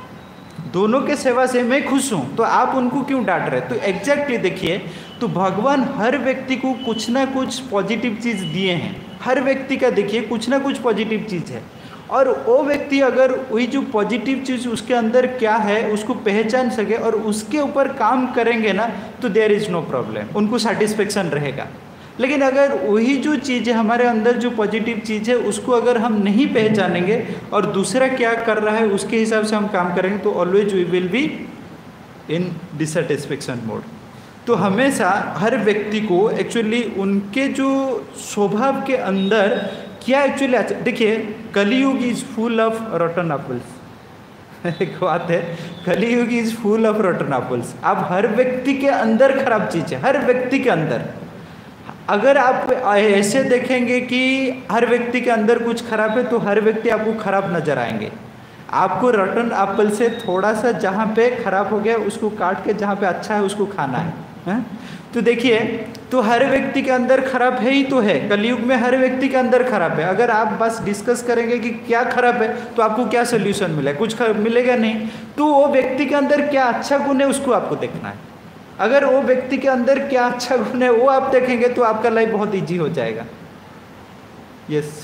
तो आप उनको क्यों डांट रहे हैं। तो एग्जैक्टली देखिए, तो भगवान हर व्यक्ति को कुछ ना कुछ पॉजिटिव चीज़ दिए हैं, हर व्यक्ति का देखिए कुछ ना कुछ पॉजिटिव चीज़ है, और वो व्यक्ति अगर वही जो पॉजिटिव चीज़ उसके अंदर क्या है उसको पहचान सके और उसके ऊपर काम करेंगे ना, तो देयर इज़ नो प्रॉब्लम, उनको सेटिस्फेक्शन रहेगा। लेकिन अगर वही जो चीज़ है, हमारे अंदर जो पॉजिटिव चीज़ है, उसको अगर हम नहीं पहचानेंगे और दूसरा क्या कर रहा है उसके हिसाब से हम काम करेंगे, तो always we will be in dissatisfaction mode. तो हमेशा हर व्यक्ति को एक्चुअली उनके जो स्वभाव के अंदर क्या एक्चुअली, देखिए Kaliyuga is full of rotten apples. एक बात है, Kaliyuga is full of rotten apples. आप हर व्यक्ति के अंदर खराब चीज़ है, हर व्यक्ति के अंदर। अगर आप ऐसे देखेंगे कि हर व्यक्ति के अंदर कुछ खराब है, तो हर व्यक्ति आपको खराब नजर आएंगे। आपको रॉटन एप्पल से थोड़ा सा जहाँ पे खराब हो गया उसको काट के जहाँ पे अच्छा है उसको खाना है। तो देखिए, तो हर व्यक्ति के अंदर खराब है ही तो है, कलयुग में हर व्यक्ति के अंदर खराब है। अगर आप बस डिस्कस करेंगे कि क्या खराब है, तो आपको क्या सोल्यूशन मिलेगा, कुछ मिलेगा नहीं। तो वो व्यक्ति के अंदर क्या अच्छा गुण है उसको आपको देखना है। अगर वो व्यक्ति के अंदर क्या अच्छा गुण है वो आप देखेंगे, तो आपका लाइफ बहुत ईजी हो जाएगा। यस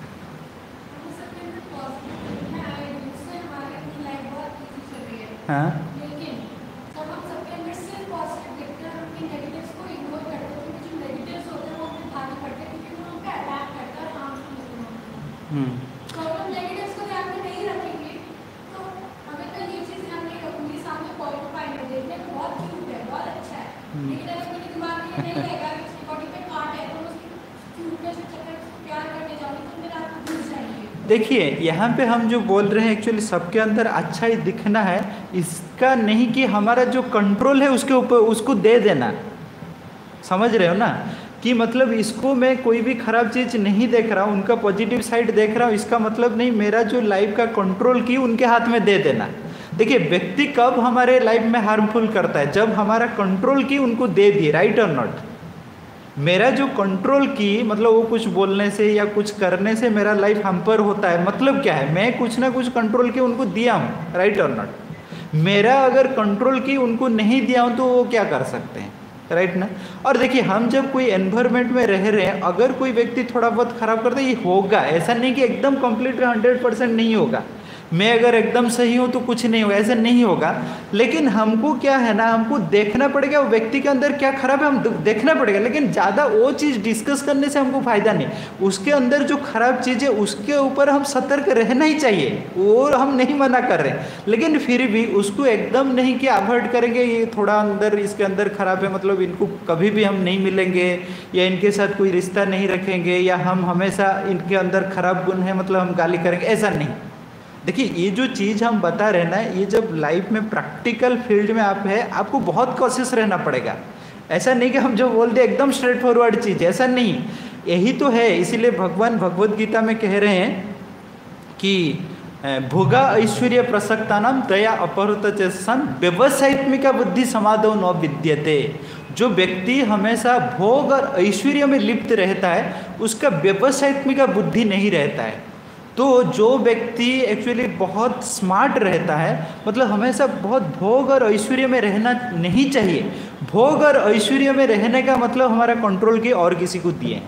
हाँ, देखिए यहाँ पे हम जो बोल रहे हैं एक्चुअली सबके अंदर अच्छा ही दिखना है, इसका नहीं कि हमारा जो कंट्रोल है उसके ऊपर उसको दे देना। समझ रहे हो ना, कि मतलब इसको मैं कोई भी खराब चीज़ नहीं देख रहा हूँ, उनका पॉजिटिव साइड देख रहा हूँ, इसका मतलब नहीं मेरा जो लाइफ का कंट्रोल की उनके हाथ में दे देना। देखिए व्यक्ति कब हमारे लाइफ में हार्मफुल करता है, जब हमारा कंट्रोल की उनको दे दिए, राइट और नॉट। मेरा जो कंट्रोल की मतलब वो कुछ बोलने से या कुछ करने से मेरा लाइफ हैम्पर होता है, मतलब क्या है, मैं कुछ ना कुछ कंट्रोल की उनको दिया हूँ, राइट और नॉट। मेरा अगर कंट्रोल की उनको नहीं दिया हूँ तो वो क्या कर सकते हैं, राइट ना। और देखिए हम जब कोई एनवायरनमेंट में रह रहे हैं, अगर कोई व्यक्ति थोड़ा बहुत खराब करता है ये होगा, ऐसा नहीं कि एकदम कंप्लीट 100% नहीं होगा। मैं अगर एकदम सही हूँ तो कुछ नहीं होगा, ऐसा नहीं होगा। लेकिन हमको क्या है ना, हमको देखना पड़ेगा वो व्यक्ति के अंदर क्या खराब है, हम देखना पड़ेगा। लेकिन ज़्यादा वो चीज़ डिस्कस करने से हमको फ़ायदा नहीं। उसके अंदर जो खराब चीज़ है उसके ऊपर हम सतर्क रहना ही चाहिए, वो हम नहीं मना कर रहे, लेकिन फिर भी उसको एकदम नहीं कि अवॉइड करेंगे, ये थोड़ा अंदर इसके अंदर खराब है, मतलब इनको कभी भी हम नहीं मिलेंगे या इनके साथ कोई रिश्ता नहीं रखेंगे, या हम हमेशा इनके अंदर खराब गुण है मतलब हम गाली करेंगे, ऐसा नहीं। देखिए ये जो चीज़ हम बता रहे हैं ना, ये जब लाइफ में प्रैक्टिकल फील्ड में आप है, आपको बहुत कॉशियस रहना पड़ेगा। ऐसा नहीं कि हम जो बोल दे एकदम स्ट्रेट फॉरवर्ड चीज़, ऐसा नहीं। यही तो है, इसीलिए भगवान भगवद गीता में कह रहे हैं कि भोगा ऐश्वर्य प्रसक्तानाम दया अपहृत चेतसं व्यवसायत्मिका बुद्धि समाधो न विद्यते। जो व्यक्ति हमेशा भोग और ऐश्वर्य में लिप्त रहता है उसका व्यवसायत्मिका बुद्धि नहीं रहता है। तो जो व्यक्ति एक्चुअली बहुत स्मार्ट रहता है, मतलब हमेशा बहुत भोग और ऐश्वर्य में रहना नहीं चाहिए। भोग और ऐश्वर्य में रहने का मतलब हमारा कंट्रोल के और किसी को दिए,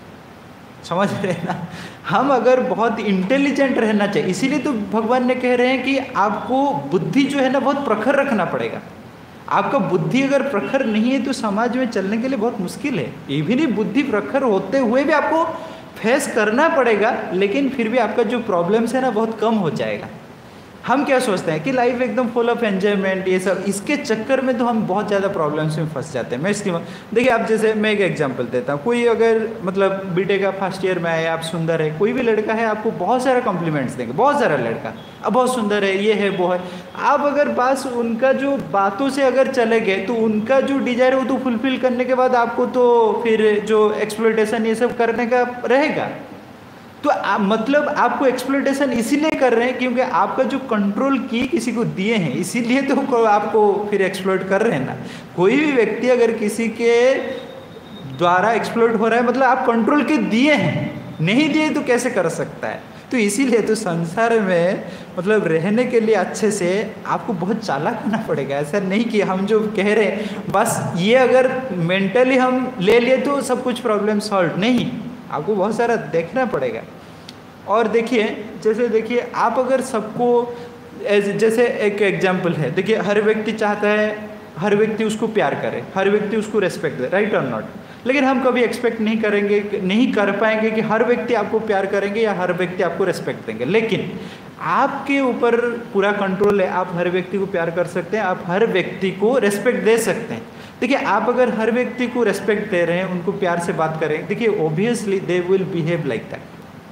समझ रहे ना। हम अगर बहुत इंटेलिजेंट रहना चाहिए, इसीलिए तो भगवान ने कह रहे हैं कि आपको बुद्धि जो है ना बहुत प्रखर रखना पड़ेगा। आपका बुद्धि अगर प्रखर नहीं है तो समाज में चलने के लिए बहुत मुश्किल है। ये भी नहीं, बुद्धि प्रखर होते हुए भी आपको फेस करना पड़ेगा, लेकिन फिर भी आपका जो प्रॉब्लम्स है ना बहुत कम हो जाएगा। हम क्या सोचते हैं कि लाइफ एकदम फुल ऑफ एंजॉयमेंट, ये सब, इसके चक्कर में तो हम बहुत ज़्यादा प्रॉब्लम्स में फंस जाते हैं। मैं इसकी देखिए, आप जैसे मैं एक एग्जांपल देता हूँ। कोई अगर मतलब बीटेक का फर्स्ट ईयर में आए, आप सुंदर है, कोई भी लड़का है आपको बहुत सारा कॉम्प्लीमेंट्स देंगे, बहुत सारा लड़का अब बहुत सुंदर है, ये है वो है। आप अगर बस उनका जो बातों से अगर चले गए तो उनका जो डिजायर है वो तो फुलफिल करने के बाद आपको तो फिर जो एक्सप्लॉयटेशन ये सब करने का रहेगा। तो मतलब आपको एक्सप्लॉयटेशन इसीलिए कर रहे हैं क्योंकि आपका जो कंट्रोल की किसी को दिए हैं, इसीलिए तो आपको फिर एक्सप्लॉयट कर रहे हैं ना। कोई भी व्यक्ति अगर किसी के द्वारा एक्सप्लॉयट हो रहा है मतलब आप कंट्रोल के दिए हैं, नहीं दिए तो कैसे कर सकता है। तो इसीलिए तो संसार में मतलब रहने के लिए अच्छे से आपको बहुत चालाक होना पड़ेगा। ऐसा नहीं कि हम जो कह रहे हैं बस ये अगर मेंटली हम ले लिए तो सब कुछ प्रॉब्लम सॉल्व, नहीं, आपको बहुत सारा देखना पड़ेगा। और देखिए, जैसे देखिए आप अगर सबको जैसे एक एग्जांपल है, देखिए हर व्यक्ति चाहता है हर व्यक्ति उसको प्यार करे, हर व्यक्ति उसको रेस्पेक्ट दे, राइट और नॉट। लेकिन हम कभी एक्सपेक्ट नहीं करेंगे, नहीं कर पाएंगे कि हर व्यक्ति आपको प्यार करेंगे या हर व्यक्ति आपको रेस्पेक्ट देंगे। लेकिन आपके ऊपर पूरा कंट्रोल है, आप हर व्यक्ति को प्यार कर सकते हैं, आप हर व्यक्ति को रेस्पेक्ट दे सकते हैं। देखिए आप अगर हर व्यक्ति को रेस्पेक्ट दे रहे हैं, उनको प्यार से बात करें, देखिए obviously they will behave like that,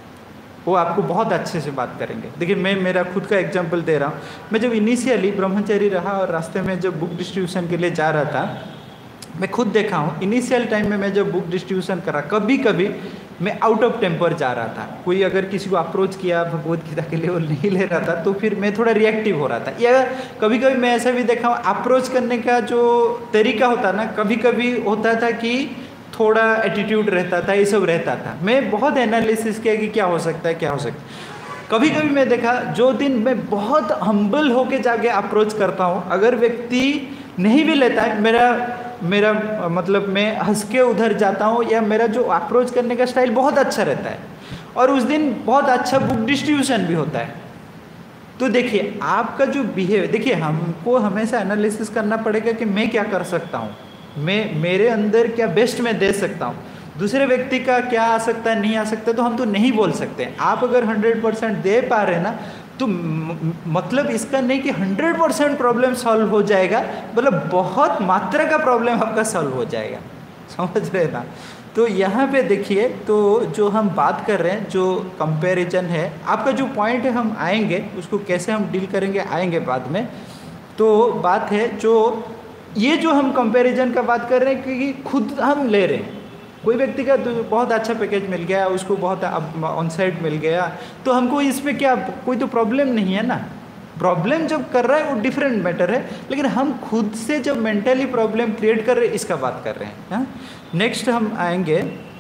वो आपको बहुत अच्छे से बात करेंगे। देखिए मैं मेरा खुद का एग्जांपल दे रहा हूँ। मैं जब इनिशियली ब्रह्मचारी रहा और रास्ते में जब बुक डिस्ट्रीब्यूशन के लिए जा रहा था, मैं खुद देखा हूँ इनिशियल टाइम में मैं जब बुक डिस्ट्रीब्यूशन करा, कभी कभी मैं आउट ऑफ टेम्पर जा रहा था। कोई अगर किसी को अप्रोच किया भगवद गीता के लिए वो नहीं ले रहा था तो फिर मैं थोड़ा रिएक्टिव हो रहा था। या कभी कभी मैं ऐसा भी देखा हूँ अप्रोच करने का जो तरीका होता ना, कभी कभी होता था कि थोड़ा एटीट्यूड रहता था, ये सब रहता था। मैं बहुत एनालिसिस किया कि क्या हो सकता है, क्या हो सकता है। कभी कभी मैं देखा जो दिन मैं बहुत हम्बल होके जाके अप्रोच करता हूँ, अगर व्यक्ति नहीं भी लेता है, मेरा मतलब मैं हंस के उधर जाता हूँ या मेरा जो अप्रोच करने का स्टाइल बहुत अच्छा रहता है और उस दिन बहुत अच्छा बुक डिस्ट्रीब्यूशन भी होता है। तो देखिए आपका जो बिहेव, देखिए हमको हमेशा एनालिसिस करना पड़ेगा कि मैं क्या कर सकता हूँ, मैं मेरे अंदर क्या बेस्ट मैं दे सकता हूँ, दूसरे व्यक्ति का क्या आ सकता है नहीं आ सकता, तो हम तो नहीं बोल सकते। आप अगर 100% दे पा रहे ना तो मतलब इसका नहीं कि 100% प्रॉब्लम सॉल्व हो जाएगा, मतलब बहुत मात्रा का प्रॉब्लम आपका सॉल्व हो जाएगा, समझ रहे ना। तो यहाँ पे देखिए, तो जो हम बात कर रहे हैं जो कंपैरिजन है, आपका जो पॉइंट है हम आएंगे उसको कैसे हम डील करेंगे आएंगे बाद में। तो बात है जो ये जो हम कंपैरिजन का बात कर रहे हैं कि खुद हम ले रहे हैं, कोई व्यक्ति का बहुत अच्छा पैकेज मिल गया, उसको बहुत ऑन साइट मिल गया, तो हमको इसमें क्या कोई तो प्रॉब्लम नहीं है ना। प्रॉब्लम जब कर रहा है वो डिफरेंट मैटर है, लेकिन हम खुद से जब मेंटली प्रॉब्लम क्रिएट कर रहे हैं इसका बात कर रहे हैं। नेक्स्ट हम आएंगे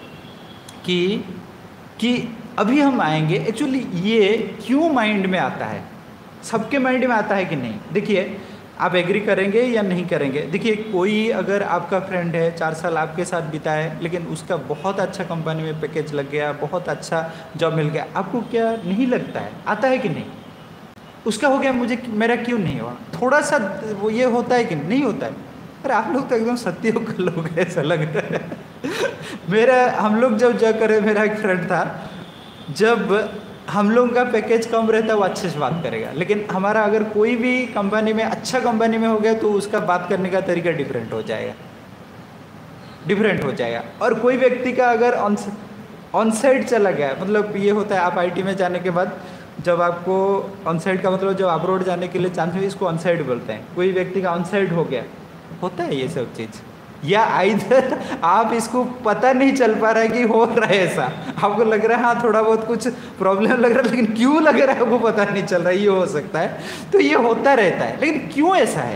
कि अभी हम आएंगे एक्चुअली ये क्यों माइंड में आता है, सबके माइंड में आता है कि नहीं। देखिए आप एग्री करेंगे या नहीं करेंगे। देखिए कोई अगर आपका फ्रेंड है 4 साल आपके साथ बिताए, लेकिन उसका बहुत अच्छा कंपनी में पैकेज लग गया, बहुत अच्छा जॉब मिल गया, आपको क्या नहीं लगता है, आता है कि नहीं? उसका हो गया, मुझे मेरा क्यों नहीं हुआ, थोड़ा सा वो ये होता है कि नहीं होता है। अरे आप लोग तो एकदम सत्योग कर लोग ऐसा लग रहा है। हम लोग जब करे, मेरा एक फ्रेंड था, जब हम लोग का पैकेज कम रहता है वो अच्छे से बात करेगा, लेकिन हमारा अगर कोई भी कंपनी में अच्छा कंपनी में हो गया तो उसका बात करने का तरीका डिफरेंट हो जाएगा। और कोई व्यक्ति का अगर ऑन साइड चला गया, मतलब ये होता है आप आईटी में जाने के बाद जब आपको ऑन साइड का मतलब जब अब्रॉड जाने के लिए चांस है, इसको ऑन साइड बोलते हैं। कोई व्यक्ति का ऑन साइड हो गया, होता है ये सब चीज़, या इधर आप इसको पता नहीं चल पा रहा है कि हो रहा है ऐसा, आपको लग रहा है हाँ थोड़ा बहुत कुछ प्रॉब्लम लग रहा है, लेकिन क्यों लग रहा है वो पता नहीं चल रहा है, ये हो सकता है। तो ये होता रहता है, लेकिन क्यों ऐसा है?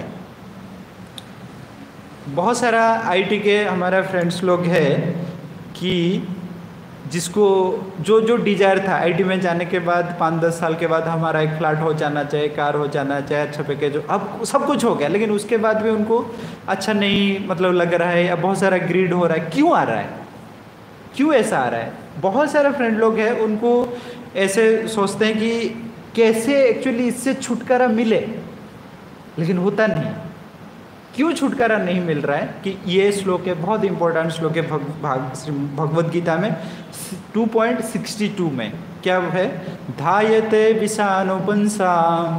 बहुत सारा आईटी के हमारा फ्रेंड्स लोग है कि जिसको जो डिजायर था आईटी में जाने के बाद 5-10 साल के बाद हमारा एक फ्लैट हो जाना चाहिए, कार हो जाना चाहिए, अच्छा पैकेज हो, अब सब कुछ हो गया, लेकिन उसके बाद भी उनको अच्छा नहीं मतलब लग रहा है, या बहुत सारा ग्रीड हो रहा है। क्यों आ रहा है, क्यों ऐसा आ रहा है? बहुत सारे फ्रेंड लोग हैं उनको ऐसे सोचते हैं कि कैसे एक्चुअली इससे छुटकारा मिले, लेकिन होता नहीं। क्यों छुटकारा नहीं मिल रहा है कि ये श्लोक है, बहुत इंपॉर्टेंट श्लोक है भगवद गीता में 2.62 में क्या है? धायते विषानुपुंसा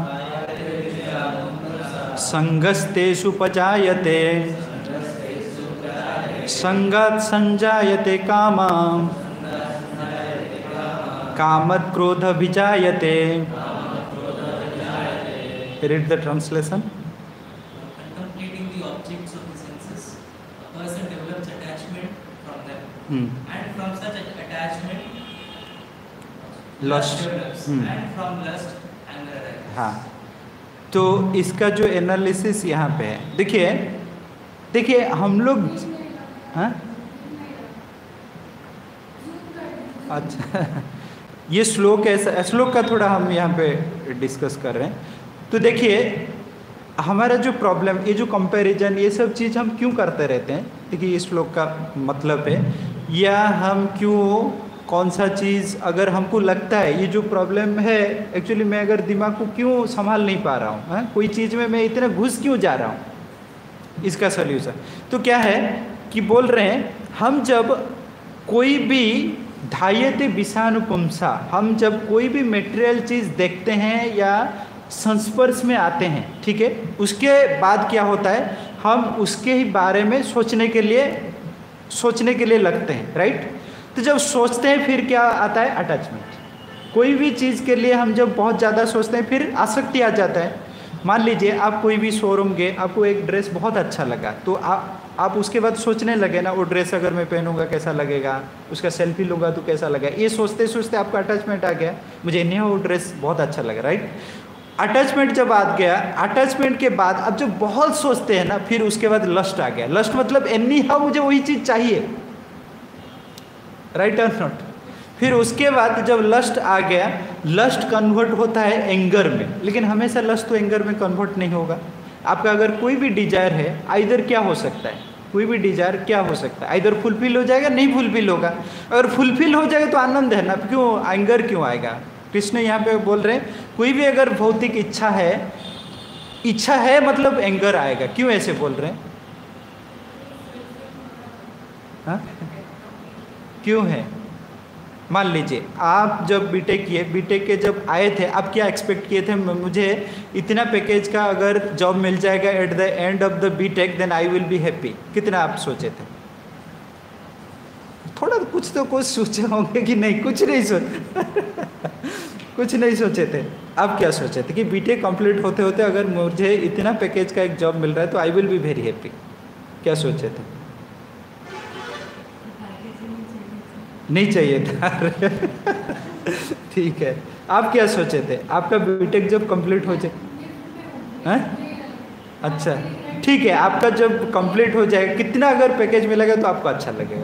संगस्तेषु पचायते संगात् संजायते कामा कामत् क्रोध विजायते। Read the translation. And from such attachment, lust, and from lust, anger arises. हाँ, तो इसका जो एनालिसिस यहाँ पे है, देखिए हम लोग, हाँ अच्छा ये श्लोक ऐसा, श्लोक का थोड़ा हम यहाँ पे डिस्कस कर रहे हैं। तो देखिए हमारा जो प्रॉब्लम, ये जो कंपैरिजन, ये सब चीज़ हम क्यों करते रहते हैं? देखिए ये श्लोक का मतलब है, या हम क्यों कौन सा चीज़ अगर हमको लगता है ये जो प्रॉब्लम है एक्चुअली मैं अगर दिमाग को क्यों संभाल नहीं पा रहा हूँ, कोई चीज़ में मैं इतना घुस क्यों जा रहा हूँ, इसका सल्यूशन तो क्या है कि बोल रहे हैं हम जब कोई भी धायते विषानुपुंसा, हम जब कोई भी मटेरियल चीज़ देखते हैं या संस्पर्श में आते हैं, ठीक है, उसके बाद क्या होता है, हम उसके ही बारे में सोचने के लिए लगते हैं, राइट। तो जब सोचते हैं फिर क्या आता है? अटैचमेंट। कोई भी चीज़ के लिए हम जब बहुत ज़्यादा सोचते हैं फिर आसक्ति आ जाता है। मान लीजिए आप कोई भी शोरूम गए, आपको एक ड्रेस बहुत अच्छा लगा, तो आप उसके बाद सोचने लगे ना, वो ड्रेस अगर मैं पहनूंगा कैसा लगेगा, उसका सेल्फी लूँगा तो कैसा लगेगा, ये सोचते सोचते आपका अटैचमेंट आ गया, मुझे नहीं वो ड्रेस बहुत अच्छा लगा, राइट। अटैचमेंट जब आ गया, अटैचमेंट के बाद अब जब बहुत सोचते हैं ना, फिर उसके बाद लस्ट आ गया। लस्ट मतलब एनी हाउ मुझे वही चीज़ चाहिए, राइट और नॉट। फिर उसके बाद जब लस्ट आ गया, लस्ट कन्वर्ट होता है एंगर में, लेकिन हमेशा लस्ट तो एंगर में कन्वर्ट नहीं होगा। आपका अगर कोई भी डिजायर है, आइदर क्या हो सकता है, कोई भी डिजायर क्या हो सकता है, आइदर फुलफिल हो जाएगा, नहीं फुलफिल होगा। अगर फुलफिल हो जाएगा तो आनंद है ना, क्यों एंगर क्यों आएगा? कृष्ण यहाँ पे बोल रहे हैं कोई भी अगर भौतिक इच्छा है मतलब एंगर आएगा। क्यों ऐसे बोल रहे हैं? हाँ क्यों है? मान लीजिए आप जब बीटेक किए, बीटेक के जब आए थे, आप क्या एक्सपेक्ट किए थे? मुझे इतना पैकेज का अगर जॉब मिल जाएगा at the end of the BTech then I will be happy, कितना आप सोचे थे? थोड़ा कुछ तो कुछ सोचे होंगे कि नहीं? कुछ नहीं सोचे कुछ नहीं सोचे थे। आप क्या सोचे थे कि बीटेक कंप्लीट होते होते अगर मुझे इतना पैकेज का एक जॉब मिल रहा है तो I will be very happy, क्या सोचे थे? नहीं चाहिए था ठीक है, आप क्या सोचे थे? आपका बीटेक जब कंप्लीट हो जाए हैं? अच्छा ठीक है, आपका जब कंप्लीट हो जाएगा कितना अगर पैकेज मिलेगा तो आपको अच्छा लगेगा?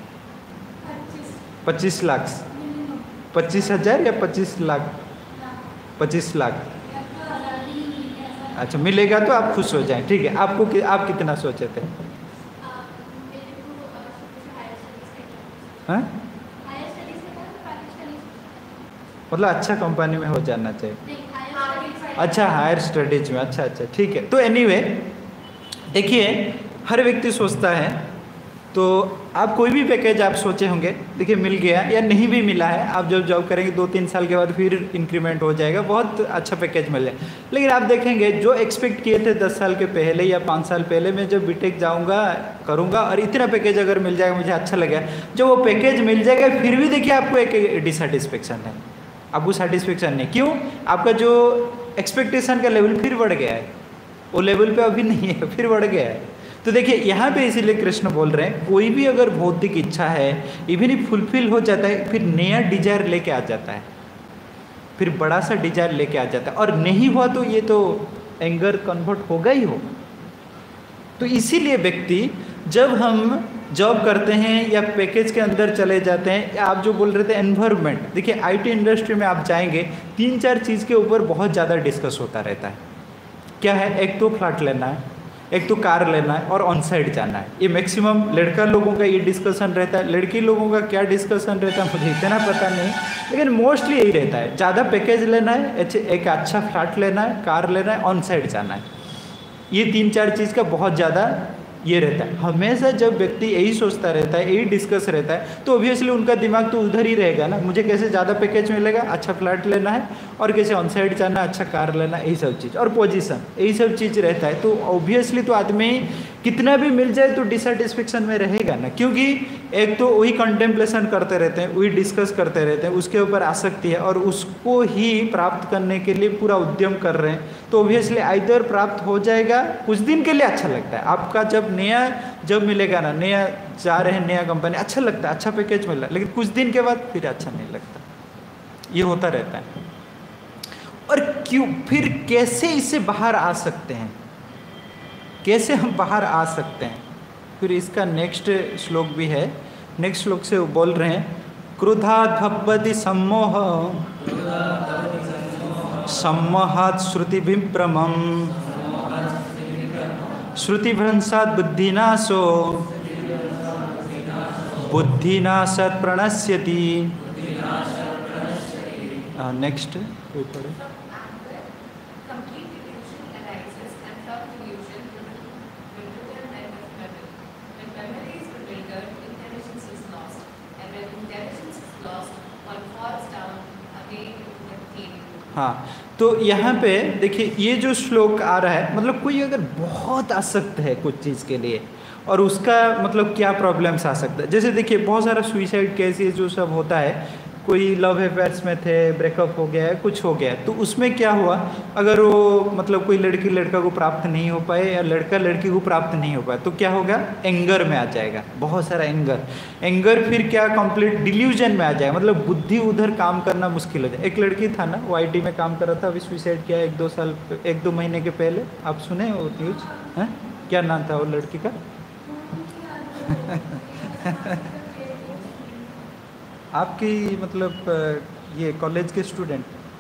25 लाख, 25,000 या 25 लाख? 25 लाख। अच्छा मिलेगा तो आप खुश हो जाएं, ठीक है। आपको आप कितना सोचे थे? हाँ मतलब अच्छा कंपनी में हो जाना चाहिए। अच्छा हायर स्टडीज में, अच्छा अच्छा ठीक है। तो एनीवे देखिए हर व्यक्ति सोचता है, तो आप कोई भी पैकेज आप सोचे होंगे, देखिए मिल गया या नहीं भी मिला है, आप जब जॉब करेंगे 2-3 साल के बाद फिर इंक्रीमेंट हो जाएगा, बहुत अच्छा पैकेज मिल जाए। लेकिन आप देखेंगे जो एक्सपेक्ट किए थे 10 साल के पहले या 5 साल पहले, मैं जब बीटेक जाऊंगा करूंगा और इतना पैकेज अगर मिल जाएगा मुझे अच्छा लगेगा, जब वो पैकेज मिल जाएगा फिर भी देखिए आपको एक डिससेटिस्फेक्शन है, आपको सेटिस्फेक्शन नहीं। क्यों? आपका जो एक्सपेक्टेशन का लेवल फिर बढ़ गया है, वो लेवल पे अभी नहीं है, फिर बढ़ गया है। तो देखिए यहाँ पे इसीलिए कृष्ण बोल रहे हैं कोई भी अगर भौतिक इच्छा है इवन ही फुलफिल हो जाता है, फिर नया डिजायर लेके आ जाता है, फिर बड़ा सा डिजायर लेके आ जाता है, और नहीं हुआ तो ये तो एंगर कन्वर्ट होगा ही हो। तो इसीलिए व्यक्ति जब हम जॉब करते हैं या पैकेज के अंदर चले जाते हैं, या आप जो बोल रहे थे एनवायरनमेंट, देखिए आईटी इंडस्ट्री में आप जाएंगे 3-4 चीज़ के ऊपर बहुत ज़्यादा डिस्कस होता रहता है। क्या है? एक तो फ्लैट लेना है, एक तो कार लेना है और ऑन साइड जाना है। ये मैक्सिमम लड़का लोगों का ये डिस्कशन रहता है, लड़की लोगों का क्या डिस्कशन रहता है मुझे इतना पता नहीं, लेकिन मोस्टली यही रहता है। ज़्यादा पैकेज लेना है, एक अच्छा फ्लैट लेना है, कार लेना है, ऑन साइड जाना है, ये 3-4 चीज़ का बहुत ज़्यादा ये रहता है। हमेशा जब व्यक्ति यही सोचता रहता है, यही डिस्कस रहता है, तो ऑब्वियसली उनका दिमाग तो उधर ही रहेगा ना, मुझे कैसे ज़्यादा पैकेज मिलेगा, अच्छा फ्लैट लेना है, और कैसे ऑन साइड जाना है, अच्छा कार लेना, यही सब चीज़, और पोजीशन, यही सब चीज़ रहता है। तो ऑब्वियसली तो आदमी कितना भी मिल जाए तो डिससेटिस्फेक्शन में रहेगा ना, क्योंकि एक तो वही कंटेम्पलेशन करते रहते हैं, वही डिस्कस करते रहते हैं, उसके ऊपर आसक्ति है और उसको ही प्राप्त करने के लिए पूरा उद्यम कर रहे हैं। तो ऑब्वियसली आइदर प्राप्त हो जाएगा, कुछ दिन के लिए अच्छा लगता है आपका, जब मिलेगा ना, नया जा रहे हैं, नया कंपनी, अच्छा लगता है, अच्छा पैकेज मिल रहा है, लेकिन कुछ दिन के बाद फिर अच्छा नहीं लगता, ये होता रहता है। और क्यों, फिर कैसे इससे बाहर आ सकते हैं, कैसे हम बाहर आ सकते हैं? फिर इसका नेक्स्ट श्लोक भी है, नेक्स्ट श्लोक से वो बोल रहे हैं, क्रोधात् भवति सम्मोह सम्मोहात् श्रुतिभिभ्रमम् श्रुतिभ्रंशात् बुद्धिनाशो बुद्धिनाशात् प्रणश्यति। नेक्स्ट हाँ, तो यहाँ पे देखिए ये जो श्लोक आ रहा है, मतलब कोई अगर बहुत आसक्त है कुछ चीज़ के लिए और उसका मतलब क्या प्रॉब्लम्स आ सकता है, जैसे देखिए बहुत सारा सुइसाइड केसेस जो सब होता है, कोई लव अफेयर्स में थे, ब्रेकअप हो गया है, कुछ हो गया, तो उसमें क्या हुआ, अगर वो मतलब कोई लड़की लड़का को प्राप्त नहीं हो पाए या लड़का लड़की को प्राप्त नहीं हो पाए, तो क्या होगा, एंगर में आ जाएगा, बहुत सारा एंगर फिर क्या कंप्लीट डिल्यूजन में आ जाएगा, मतलब बुद्धि उधर काम करना मुश्किल हो जाए। एक लड़की था ना, वो IT में काम कर रहा था, अभी सुइसाइड किया 1-2 महीने के पहले, आप सुने वो न्यूज़ हैं? क्या नाम था वो लड़की का? आपकी मतलब ये कॉलेज के स्टूडेंट?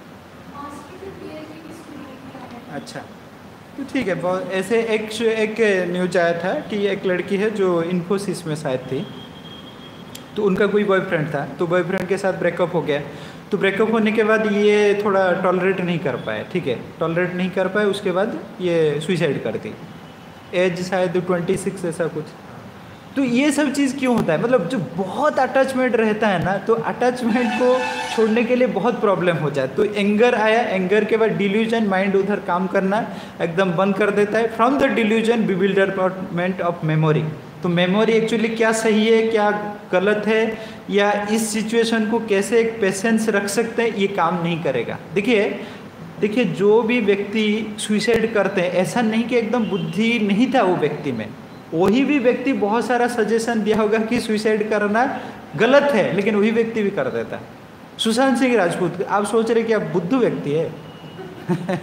अच्छा, तो ठीक है। बहुत ऐसे एक न्यूज आया था कि एक लड़की है जो इन्फोसिस में शायद थी, तो उनका कोई बॉयफ्रेंड था, तो बॉयफ्रेंड के साथ ब्रेकअप हो गया, तो ब्रेकअप होने के बाद ये थोड़ा टॉलरेट नहीं कर पाए, ठीक है, टॉलरेट नहीं कर पाए, उसके बाद ये सुइसाइड कर दी, एज शायद 26 ऐसा कुछ। तो ये सब चीज़ क्यों होता है, मतलब जो बहुत अटैचमेंट रहता है ना, तो अटैचमेंट को छोड़ने के लिए बहुत प्रॉब्लम हो जाए। तो एंगर आया, एंगर के बाद डिल्यूजन, माइंड उधर काम करना एकदम बंद कर देता है। From the delusion bewilderment of memory, तो मेमोरी एक्चुअली क्या सही है क्या गलत है, या इस सिचुएशन को कैसे एक पेशेंस रख सकते हैं, ये काम नहीं करेगा। देखिए जो भी व्यक्ति सुइसाइड करते हैं, ऐसा नहीं कि एकदम बुद्धि नहीं था वो व्यक्ति में, वही भी व्यक्ति बहुत सारा सजेशन दिया होगा कि सुइसाइड करना गलत है, लेकिन वही व्यक्ति भी कर देता है। सुशांत सिंह राजपूत, आप सोच रहे कि आप बुद्धू व्यक्ति है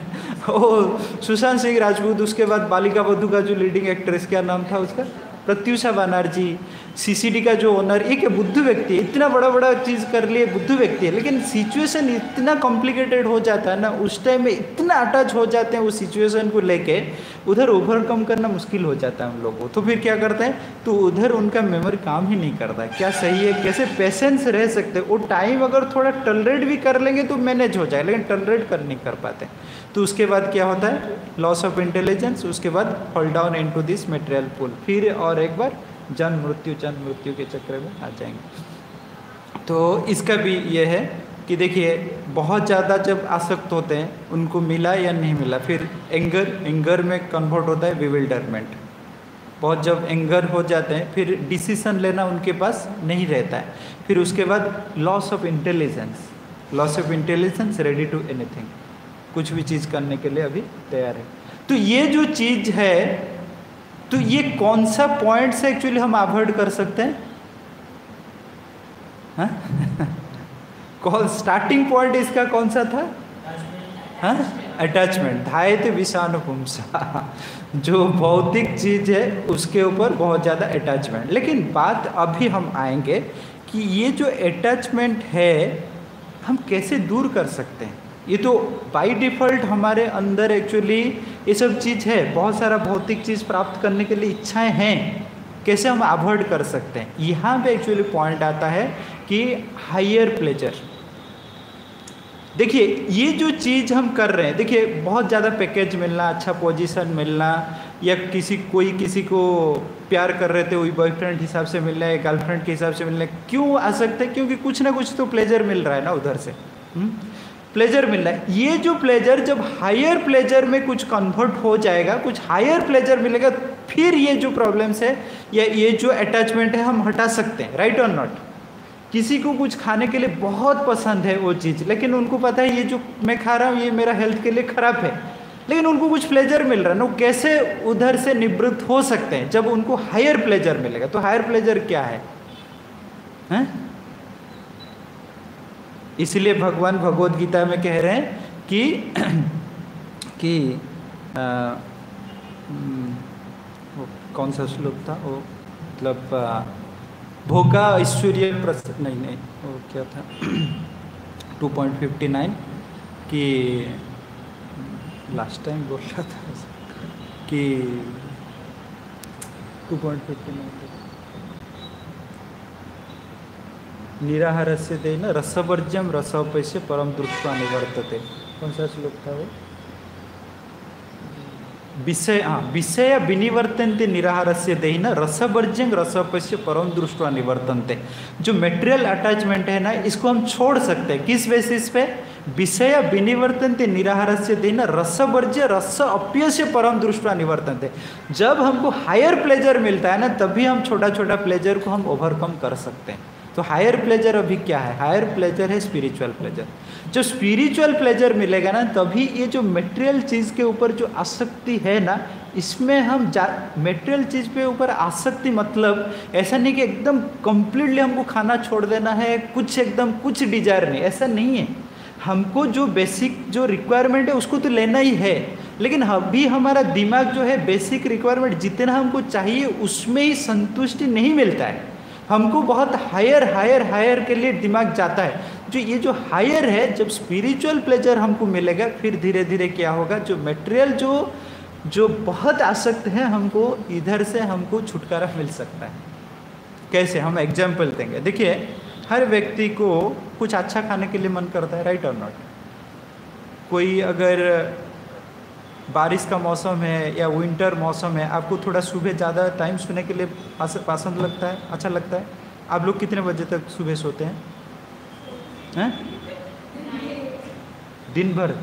ओ सुशांत सिंह राजपूत, उसके बाद बालिका वधू का जो लीडिंग एक्ट्रेस, क्या नाम था उसका, प्रत्युषा बनर्जी, सीसीडी का जो ओनर, एक बुद्धू व्यक्ति है, इतना बड़ा बड़ा चीज़ कर लिए, बुद्धू व्यक्ति है, लेकिन सिचुएशन इतना कॉम्प्लिकेटेड हो जाता है ना, उस टाइम में इतना अटैच हो जाते हैं उस सिचुएशन को लेके, उधर ओवरकम करना मुश्किल हो जाता है उन लोगों को। तो फिर क्या करते हैं, तो उधर उनका मेमोरी काम ही नहीं करता, क्या सही है, कैसे पेशेंस रह सकते हैं, वो टाइम अगर थोड़ा टलरेट भी कर लेंगे तो मैनेज हो जाए, लेकिन टलरेट कर नहीं कर पाते। तो उसके बाद क्या होता है, लॉस ऑफ इंटेलिजेंस, उसके बाद fall down into this material pool, फिर और एक बार जन्म मृत्यु के चक्र में आ जाएंगे। तो इसका भी ये है कि देखिए बहुत ज़्यादा जब आसक्त होते हैं, उनको मिला या नहीं मिला, फिर एंगर में कन्वर्ट होता है विविल्डरमेंट, बहुत जब एंगर हो जाते हैं फिर डिसीजन लेना उनके पास नहीं रहता है, फिर उसके बाद loss of intelligence, ready to anything, कुछ भी चीज़ करने के लिए अभी तैयार है। तो ये जो चीज़ है, तो ये कौन सा पॉइंट से एक्चुअली हम अवॉइड कर सकते हैं, कौन स्टार्टिंग पॉइंट इसका कौन सा था, अटैचमेंट, धायते विषानुपुंसा, जो भौतिक चीज़ है उसके ऊपर बहुत ज़्यादा अटैचमेंट। लेकिन बात अभी हम आएंगे कि ये जो अटैचमेंट है हम कैसे दूर कर सकते हैं। ये तो बाय डिफ़ॉल्ट हमारे अंदर एक्चुअली ये सब चीज़ है, बहुत सारा भौतिक चीज़ प्राप्त करने के लिए इच्छाएं हैं, कैसे हम अवॉइड कर सकते हैं। यहाँ पे एक्चुअली पॉइंट आता है कि हायर प्लेजर। देखिए ये जो चीज़ हम कर रहे हैं, देखिए बहुत ज़्यादा पैकेज मिलना, अच्छा पोजीशन मिलना, या कोई किसी को प्यार कर रहे थे वही बॉयफ्रेंड हिसाब से मिलना है, गर्लफ्रेंड के हिसाब से मिलना है, क्यों आ सकते हैं, क्योंकि कुछ ना कुछ तो प्लेजर मिल रहा है ना उधर से, प्लेजर मिल रहा है। ये जो प्लेजर जब हायर प्लेजर में कुछ कन्वर्ट हो जाएगा, कुछ हायर प्लेजर मिलेगा, फिर ये जो प्रॉब्लम्स है या ये जो अटैचमेंट है हम हटा सकते हैं, राइट और नॉट। किसी को कुछ खाने के लिए बहुत पसंद है वो चीज़, लेकिन उनको पता है ये जो मैं खा रहा हूँ ये मेरा हेल्थ के लिए खराब है, लेकिन उनको कुछ प्लेजर मिल रहा है ना, वो कैसे उधर से निवृत्त हो सकते हैं जब उनको हायर प्लेजर मिलेगा। तो हायर प्लेजर क्या है, हैं? इसलिए भगवान भगवद गीता में कह रहे हैं कि वो कौन सा श्लोक था वो, मतलब भोगा ऐश्वर्य नहीं वो क्या था 2.59 कि लास्ट टाइम बोल रहा था कि 2.59 निराहारस्य देन रसवर्ज्यम रसोपैस्य परम दृष्ट्वा निवर्तते। कौन सा श्लोक था वो, विषय विनिवर्तन्ते निराहारस्य देहिन रसवर्ज्यं रसोपैस्य परम दृष्ट्वा निवर्तन्ते। जो मेटेरियल अटैचमेंट है ना, इसको हम छोड़ सकते हैं, किस बेसिस पे, विषय विनिवर्तन्ते निराहारस्य देहिन रसवर्ज्य रस अप्यस्य परम दृष्ट्वा निवर्तन्ते। जब हमको हायर प्लेजर मिलता है ना, तभी हम छोटा छोटा प्लेजर को हम ओवरकम कर सकते हैं। तो हायर प्लेजर अभी क्या है, हायर प्लेजर है स्पिरिचुअल प्लेजर। जो स्पिरिचुअल प्लेजर मिलेगा ना, तभी ये जो मटेरियल चीज़ के ऊपर जो आसक्ति है ना, इसमें हम मटेरियल चीज़ पे ऊपर आसक्ति, मतलब ऐसा नहीं कि एकदम कंप्लीटली हमको खाना छोड़ देना है, कुछ एकदम कुछ डिजायर नहीं, ऐसा नहीं है। हमको जो बेसिक जो रिक्वायरमेंट है उसको तो लेना ही है, लेकिन अभी हमारा दिमाग जो है बेसिक रिक्वायरमेंट जितना हमको चाहिए उसमें ही संतुष्टि नहीं मिलता है, हमको बहुत हायर के लिए दिमाग जाता है। जो ये जो हायर है, जब स्पिरिचुअल प्लेजर हमको मिलेगा, फिर धीरे धीरे क्या होगा, जो मटेरियल जो बहुत आसक्त है, हमको इधर से हमको छुटकारा मिल सकता है। कैसे, हम एग्जाम्पल देंगे। देखिए हर व्यक्ति को कुछ अच्छा खाने के लिए मन करता है, राइट और नॉट। कोई अगर बारिश का मौसम है या विंटर मौसम है, आपको थोड़ा सुबह ज़्यादा टाइम सोने के लिए पसंद लगता है, अच्छा लगता है। आप लोग कितने बजे तक सुबह सोते हैं? दिन भर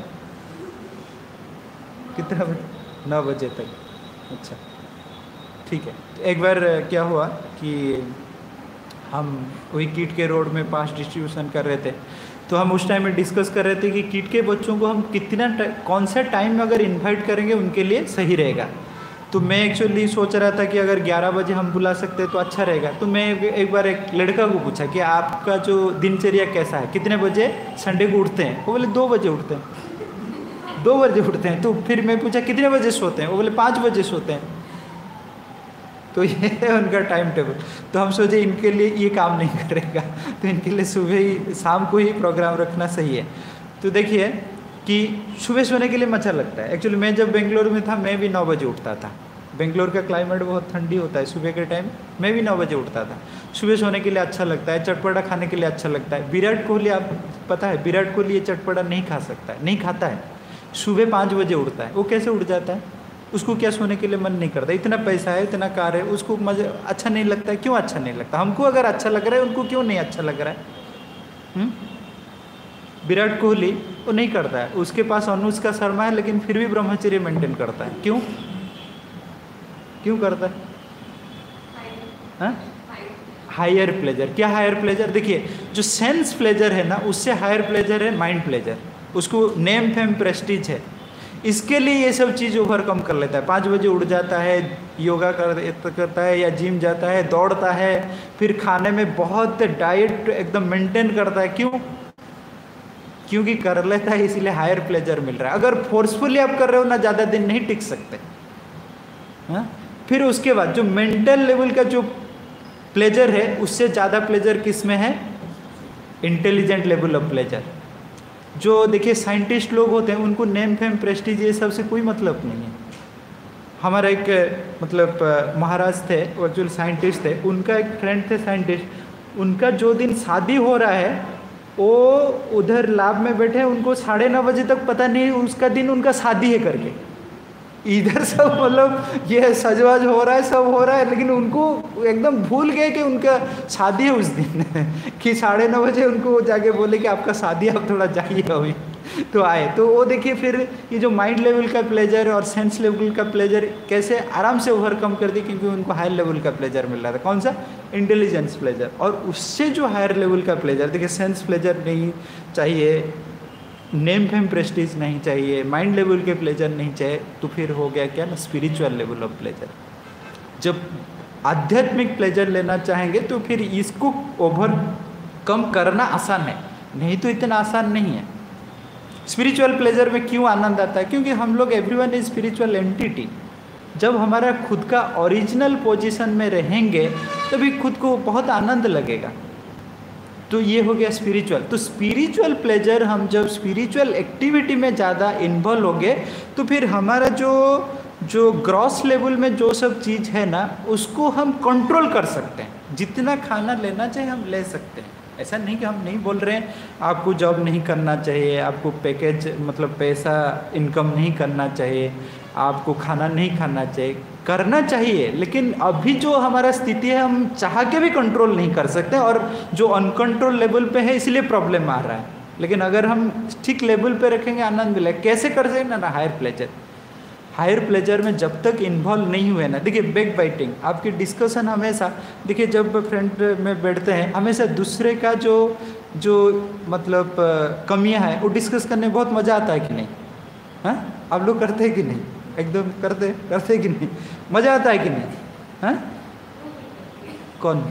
कितना बजे? 9 बजे तक। अच्छा ठीक है। तो एक बार क्या हुआ कि हम वही कीट के रोड में पास डिस्ट्रीब्यूशन कर रहे थे, तो हम उस टाइम में डिस्कस कर रहे थे कि कीट के बच्चों को हम कौन सा टाइम में अगर इनवाइट करेंगे उनके लिए सही रहेगा। तो मैं एक्चुअली सोच रहा था कि अगर 11 बजे हम बुला सकते तो अच्छा रहेगा। तो मैं एक बार एक लड़का को पूछा कि आपका जो दिनचर्या कैसा है, कितने बजे संडे को उठते हैं? वो बोले 2 बजे उठते हैं। 2 बजे उठते हैं। तो फिर मैं पूछा कितने बजे सोते हैं, वो बोले 5 बजे सोते हैं। तो ये है उनका टाइम टेबल। तो हम सोचे इनके लिए ये काम नहीं करेगा, तो इनके लिए सुबह ही शाम को ही प्रोग्राम रखना सही है। तो देखिए कि सुबह सोने के लिए अच्छा लगता है। एक्चुअली मैं जब बेंगलोर में था मैं भी 9 बजे उठता था। बेंगलोर का क्लाइमेट बहुत ठंडी होता है, सुबह के टाइम मैं भी 9 बजे उठता था। सुबह सोने के लिए अच्छा लगता है, चटपटा खाने के लिए अच्छा लगता है। विराट कोहली, आप पता है विराट कोहली ये चटपटा नहीं खा सकता है, नहीं खाता है। सुबह 5 बजे उठता है। वो कैसे उठ जाता है? उसको क्या सोने के लिए मन नहीं करता? इतना पैसा है, इतना कार है, उसको मज़े अच्छा नहीं लगता है। क्यों अच्छा नहीं लगता? हमको अगर अच्छा लग रहा है, उनको क्यों नहीं अच्छा लग रहा है? विराट कोहली वो नहीं करता है, उसके पास अनुष्का शर्मा है लेकिन फिर भी ब्रह्मचर्य मेंटेन करता है। क्यों क्यों करता है? Higher pleasure. क्या हायर प्लेजर? देखिए जो सेंस प्लेजर है ना, उससे हायर प्लेजर है माइंड प्लेजर। उसको नेम फेम प्रेस्टीज है, इसके लिए ये सब चीज़ ओवरकम कर लेता है। 5 बजे उठ जाता है, योगा करता है या जिम जाता है, दौड़ता है, फिर खाने में बहुत डाइट एकदम मेंटेन करता है। क्यों? क्योंकि कर लेता है, इसीलिए हायर प्लेजर मिल रहा है। अगर फोर्सफुली आप कर रहे हो ना, ज़्यादा दिन नहीं टिक सकते। हाँ, फिर उसके बाद जो मेंटल लेवल का जो प्लेजर है, उससे ज़्यादा प्लेजर किस में है? Intelligent level of pleasure. जो देखिए साइंटिस्ट लोग होते हैं, उनको नेम फेम प्रेस्टीज ये सब से कोई मतलब नहीं है। हमारा एक मतलब महाराज थे, एक्चुअल साइंटिस्ट थे, उनका एक फ्रेंड थे साइंटिस्ट। उनका जो दिन शादी हो रहा है, वो उधर लैब में बैठे, उनको 9:30 बजे तक पता नहीं उसका दिन उनका शादी है करके। इधर सब मतलब ये सजवाज हो रहा है, सब हो रहा है, लेकिन उनको एकदम भूल गए कि उनका शादी है उस दिन कि 9:30 बजे उनको जाके बोले कि आपका शादी है, आप थोड़ा जाइए अभी। तो आए, तो वो देखिए फिर ये जो माइंड लेवल का प्लेजर और सेंस लेवल का प्लेजर कैसे आराम से ओवरकम कर दी, क्योंकि उनको हायर लेवल का प्लेजर मिल रहा था। कौन सा? Intelligence pleasure. और उससे जो हायर लेवल का प्लेजर, देखिए सेंस प्लेजर नहीं चाहिए, नेम फेम प्रेस्टीज नहीं चाहिए, माइंड लेवल के प्लेजर नहीं चाहिए, तो फिर हो गया क्या ना, स्पिरिचुअल लेवल ऑफ प्लेजर। जब आध्यात्मिक प्लेजर लेना चाहेंगे तो फिर इसको ओवरकम करना आसान है, नहीं तो इतना आसान नहीं है। स्पिरिचुअल प्लेजर में क्यों आनंद आता है? क्योंकि हम लोग एवरीवन इज स्पिरिचुअल एंटिटी। जब हमारा खुद का ओरिजिनल पोजीशन में रहेंगे तभी खुद को बहुत आनंद लगेगा। तो ये हो गया स्पिरिचुअल। तो स्पिरिचुअल प्लेजर, हम जब स्पिरिचुअल एक्टिविटी में ज़्यादा इन्वॉल्व होंगे तो फिर हमारा जो ग्रॉस लेवल में जो सब चीज़ है ना, उसको हम कंट्रोल कर सकते हैं। जितना खाना लेना चाहिए हम ले सकते हैं। ऐसा नहीं कि हम नहीं बोल रहे हैं आपको जॉब नहीं करना चाहिए, आपको पैकेज मतलब पैसा इनकम नहीं करना चाहिए, आपको खाना नहीं खाना चाहिए, करना चाहिए। लेकिन अभी जो हमारा स्थिति है, हम चाह के भी कंट्रोल नहीं कर सकते, और जो अनकंट्रोल लेवल पे है इसलिए प्रॉब्लम आ रहा है। लेकिन अगर हम ठीक लेवल पे रखेंगे, आनंद मिलेगा। कैसे कर सकते ना? Higher pleasure. हायर प्लेजर में जब तक इन्वॉल्व नहीं हुए ना, देखिए बैक बाइटिंग, आपकी डिस्कशन हमेशा, देखिए जब फ्रेंड में बैठते हैं हमेशा दूसरे का जो मतलब कमियां हैं वो डिस्कस करने में बहुत मज़ा आता है कि नहीं? हाँ, आप लोग करते हैं कि नहीं? एकदम करते कि नहीं? मज़ा आता है कि नहीं? हाँ, कौन?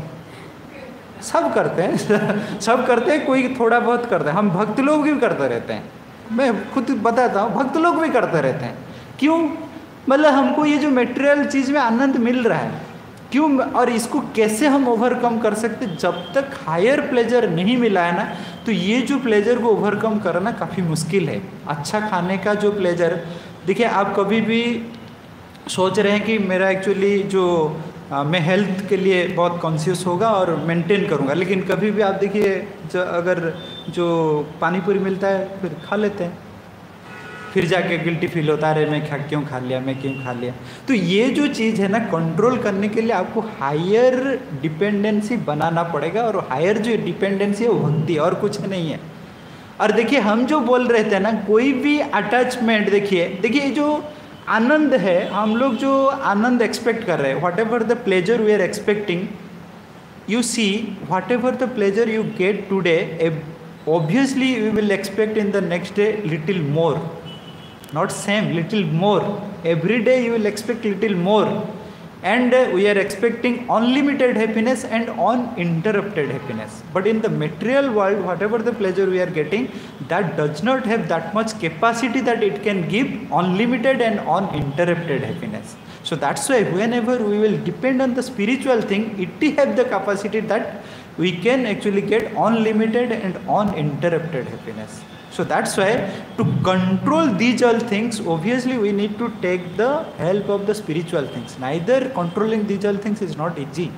सब करते हैं सब करते हैं, कोई थोड़ा बहुत करता है। हम भक्त लोग भी करते रहते हैं, मैं खुद बताता हूँ, भक्त लोग भी करते रहते हैं। क्यों? मतलब हमको ये जो मटेरियल चीज़ में आनंद मिल रहा है, क्यों? और इसको कैसे हम ओवरकम कर सकते? जब तक हायर प्लेजर नहीं मिला है ना, तो ये जो प्लेजर को ओवरकम करना काफ़ी मुश्किल है। अच्छा खाने का जो प्लेजर, देखिए आप कभी भी सोच रहे हैं कि मेरा एक्चुअली जो मैं हेल्थ के लिए बहुत कॉन्शियस होगा और मेंटेन करूंगा, लेकिन कभी भी आप देखिए अगर जो पानी पूरी मिलता है फिर खा लेते हैं, फिर जाके गिल्टी फील होता है, मैं क्यों खा लिया, मैं क्यों खा लिया। तो ये जो चीज़ है ना, कंट्रोल करने के लिए आपको हायर डिपेंडेंसी बनाना पड़ेगा, और हायर जो डिपेंडेंसी है वो भक्ति और कुछ नहीं है। और देखिए हम जो बोल रहे थे ना, कोई भी अटैचमेंट, देखिए जो आनंद है, हम लोग जो आनंद एक्सपेक्ट कर रहे हैं, whatever the pleasure we are expecting, you see whatever the pleasure you get today, obviously we will expect in the next day little more, not same, little more. Every day you will expect little more. and we are expecting unlimited happiness and uninterrupted happiness. But in the material world, whatever the pleasure we are getting, that does not have that much capacity that it can give unlimited and uninterrupted happiness. So that's why whenever we will depend on the spiritual thing, it have the capacity that we can actually get unlimited and uninterrupted happiness. So that's why to control these all things, obviously we need to take the help of the spiritual things. Neither controlling these all things is not easy.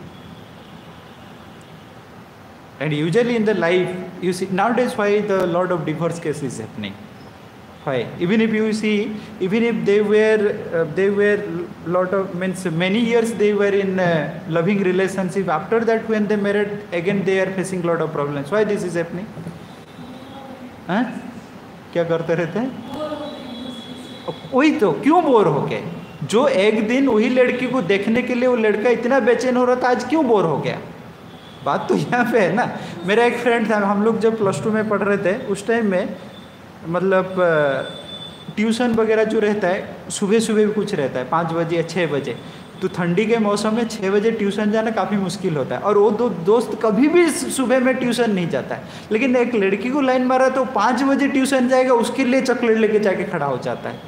And usually in the life, you see nowadays why the lot of divorce cases is happening. Why? Even if you see, even if they were lot of, means many years they were in a loving relationship. After that, when they married, again they are facing lot of problems. Why this is happening? हाँ? क्या करते रहते हैं? वही तो, क्यों bore हो गए? जो एक दिन वही लड़की को देखने के लिए वो लड़का इतना बेचैन हो रहा था, आज क्यों बोर हो गया? बात तो यहाँ पे है ना। मेरा एक फ्रेंड था, हम लोग जब +2 में पढ़ रहे थे, उस टाइम में मतलब ट्यूशन वगैरह जो रहता है, सुबह सुबह भी कुछ रहता है 5 बजे या 6 बजे, तो ठंडी के मौसम में 6 बजे ट्यूशन जाना काफ़ी मुश्किल होता है। और वो दोस्त कभी भी सुबह में ट्यूशन नहीं जाता है, लेकिन एक लड़की को लाइन मारा तो 5 बजे ट्यूशन जाएगा, उसके लिए चॉकलेट लेके जाके खड़ा हो जाता है।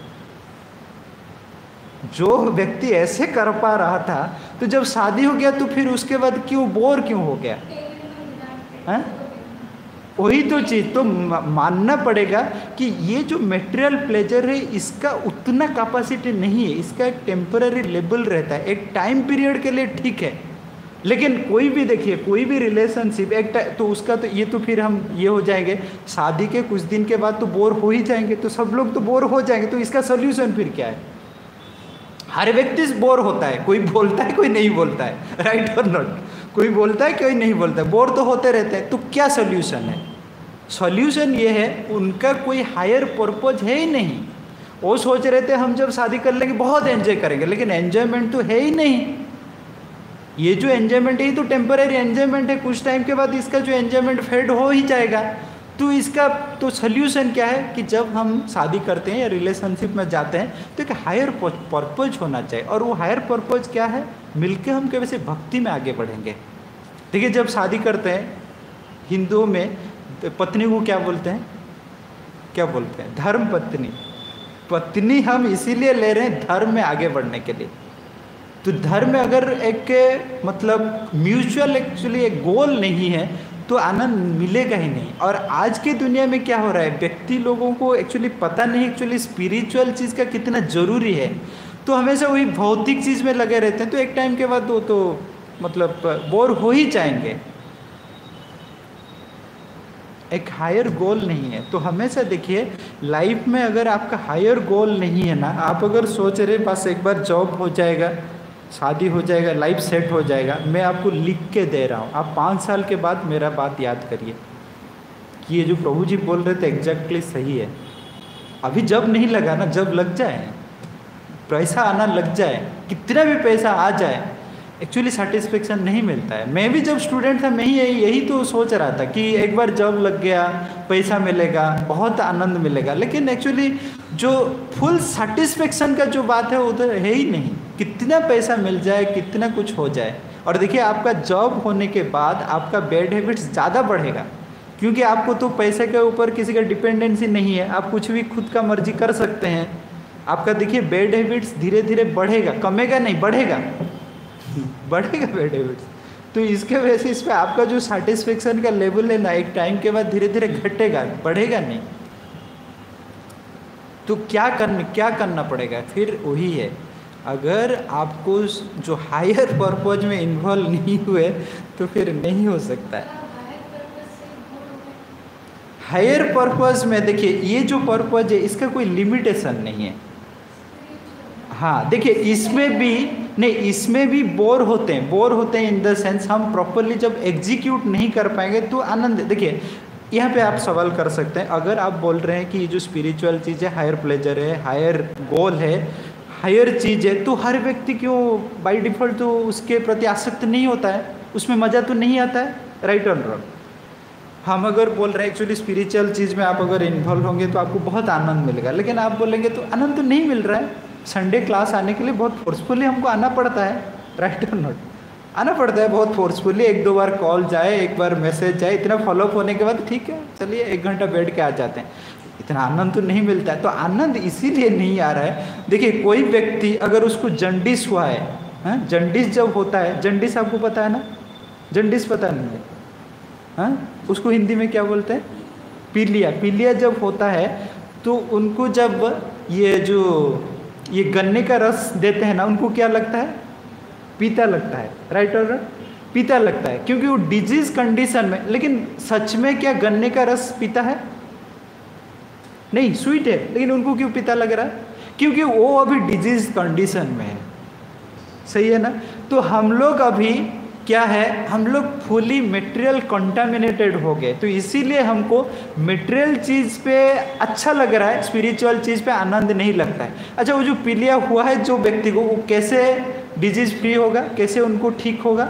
जो व्यक्ति ऐसे कर पा रहा था, तो जब शादी हो गया तो फिर उसके बाद क्यों बोर क्यों हो गया? हाँ, वही तो चीज़ तो मानना पड़ेगा कि ये जो मटेरियल प्लेजर है, इसका उतना कैपेसिटी नहीं है, इसका एक टेम्पररी लेवल रहता है, एक टाइम पीरियड के लिए ठीक है। लेकिन कोई भी देखिए, कोई भी रिलेशनशिप एक तो उसका तो ये तो फिर हम ये हो जाएंगे, शादी के कुछ दिन के बाद तो बोर हो ही जाएंगे, तो सब लोग तो बोर हो जाएंगे, तो इसका सोल्यूशन फिर क्या है? हर व्यक्ति बोर होता है, कोई बोलता है कोई नहीं बोलता है, राइट और नॉट? कोई बोलता है कोई नहीं बोलता है, बोर तो होते रहते हैं। तो क्या सोल्यूशन है? सॉल्यूशन ये है, उनका कोई हायर पर्पज है ही नहीं। वो सोच रहे थे हम जब शादी कर लेंगे बहुत एंजॉय करेंगे, लेकिन एंजॉयमेंट तो है ही नहीं। ये जो एंजॉयमेंट है ये तो टेम्पररी एंजॉयमेंट है, कुछ टाइम के बाद इसका जो एंजॉयमेंट फेड हो ही जाएगा। तो इसका तो सॉल्यूशन क्या है कि जब हम शादी करते हैं या रिलेशनशिप में जाते हैं तो एक हायर पर्पज होना चाहिए। और वो हायर पर्पज क्या है? मिलके हम कैसे भक्ति में आगे बढ़ेंगे। देखिए, जब शादी करते हैं हिंदुओं में तो पत्नी को क्या बोलते हैं? क्या बोलते हैं? धर्म पत्नी। पत्नी हम इसीलिए ले रहे हैं धर्म में आगे बढ़ने के लिए। तो धर्म में अगर एक मतलब म्यूचुअल एक्चुअली एक गोल नहीं है तो आनंद मिलेगा ही नहीं। और आज की दुनिया में क्या हो रहा है, व्यक्ति लोगों को एक्चुअली पता नहीं एक्चुअली स्पिरिचुअल चीज़ का कितना ज़रूरी है, तो हमेशा वही भौतिक चीज़ में लगे रहते हैं। तो एक टाइम के बाद वो तो मतलब बोर हो ही जाएंगे। एक हायर गोल नहीं है। तो हमेशा देखिए, लाइफ में अगर आपका हायर गोल नहीं है ना, आप अगर सोच रहे बस एक बार जॉब हो जाएगा, शादी हो जाएगा, लाइफ सेट हो जाएगा, मैं आपको लिख के दे रहा हूँ, आप 5 साल के बाद मेरा बात याद करिए कि ये जो प्रभु जी बोल रहे थे एग्जैक्टली सही है। अभी जब नहीं लगा ना, जब लग जाए, पैसा आना लग जाए, कितना भी पैसा आ जाए, एक्चुअली सेटिस्फेक्शन नहीं मिलता है। मैं भी जब स्टूडेंट था, मैं ही यही तो सोच रहा था कि एक बार जॉब लग गया, पैसा मिलेगा, बहुत आनंद मिलेगा, लेकिन एक्चुअली जो फुल सेटिस्फेक्शन का जो बात है वो तो है ही नहीं। कितना पैसा मिल जाए, कितना कुछ हो जाए। और देखिए, आपका जॉब होने के बाद आपका बैड हैबिट्स ज़्यादा बढ़ेगा, क्योंकि आपको तो पैसे के ऊपर किसी का डिपेंडेंसी नहीं है, आप कुछ भी खुद का मर्जी कर सकते हैं। आपका देखिए बैड हैबिट्स धीरे धीरे बढ़ेगा, कमेगा नहीं, बढ़ेगा, बढ़ेगा बैड हैबिट्स। तो इसके बेसिस पे आपका जो सेटिस्फेक्शन का लेवल है ना, एक टाइम के बाद धीरे धीरे घटेगा, बढ़ेगा नहीं। तो क्या करना पड़ेगा? फिर वही है, अगर आपको जो हायर पर्पज में इन्वॉल्व नहीं हुए तो फिर नहीं हो सकता है। हायर पर्पज में देखिए, ये जो पर्पज है इसका कोई लिमिटेशन नहीं है। हाँ, देखिए इसमें भी बोर होते हैं इन द सेंस, हम प्रॉपरली जब एग्जीक्यूट नहीं कर पाएंगे तो आनंद। देखिए, यहाँ पे आप सवाल कर सकते हैं, अगर आप बोल रहे हैं कि ये जो स्पिरिचुअल चीज़ है, हायर प्लेजर है, हायर गोल है, हायर चीज़ है, तो हर व्यक्ति क्यों बाय डिफ़ॉल्ट तो उसके प्रति आसक्त नहीं होता है, उसमें मज़ा तो नहीं आता है, राइट और रॉन्ग? हम अगर बोल रहे हैं एक्चुअली स्पिरिचुअल चीज़ में आप अगर इन्वॉल्व होंगे तो आपको बहुत आनंद मिलेगा, लेकिन आप बोलेंगे तो आनंद तो नहीं मिल रहा है। संडे क्लास आने के लिए बहुत फोर्सफुली हमको आना पड़ता है, राइट और नॉट? आना पड़ता है बहुत फोर्सफुली, 1-2 बार कॉल जाए, 1 बार मैसेज जाए, इतना फॉलोअप होने के बाद ठीक है चलिए 1 घंटा बैठ के आ जाते हैं, इतना आनंद तो नहीं मिलता है। तो आनंद इसीलिए नहीं आ रहा है। देखिए कोई व्यक्ति अगर उसको जंडिस हुआ है, जंडिस जब होता है, जंडिस आपको पता है ना, जंडिस पता नहीं है, हाँ उसको हिंदी में क्या बोलते हैं, पीलिया। पीलिया जब होता है तो उनको जब ये गन्ने का रस देते हैं ना, उनको क्या लगता है, पीता लगता है, राइट और पीता लगता है, क्योंकि वो डिजीज कंडीशन में। लेकिन सच में क्या गन्ने का रस पीता है? नहीं, स्वीट है, लेकिन उनको क्यों पीता लग रहा है? क्योंकि वो अभी डिजीज कंडीशन में है, सही है ना। तो हम लोग अभी क्या है, हम लोग फुली मटेरियल कंटामिनेटेड हो गए, तो इसीलिए हमको मटेरियल चीज़ पे अच्छा लग रहा है, स्पिरिचुअल चीज़ पे आनंद नहीं लगता है। अच्छा, वो जो पीलिया हुआ है जो व्यक्ति को, वो कैसे डिजीज फ्री होगा, कैसे उनको ठीक होगा?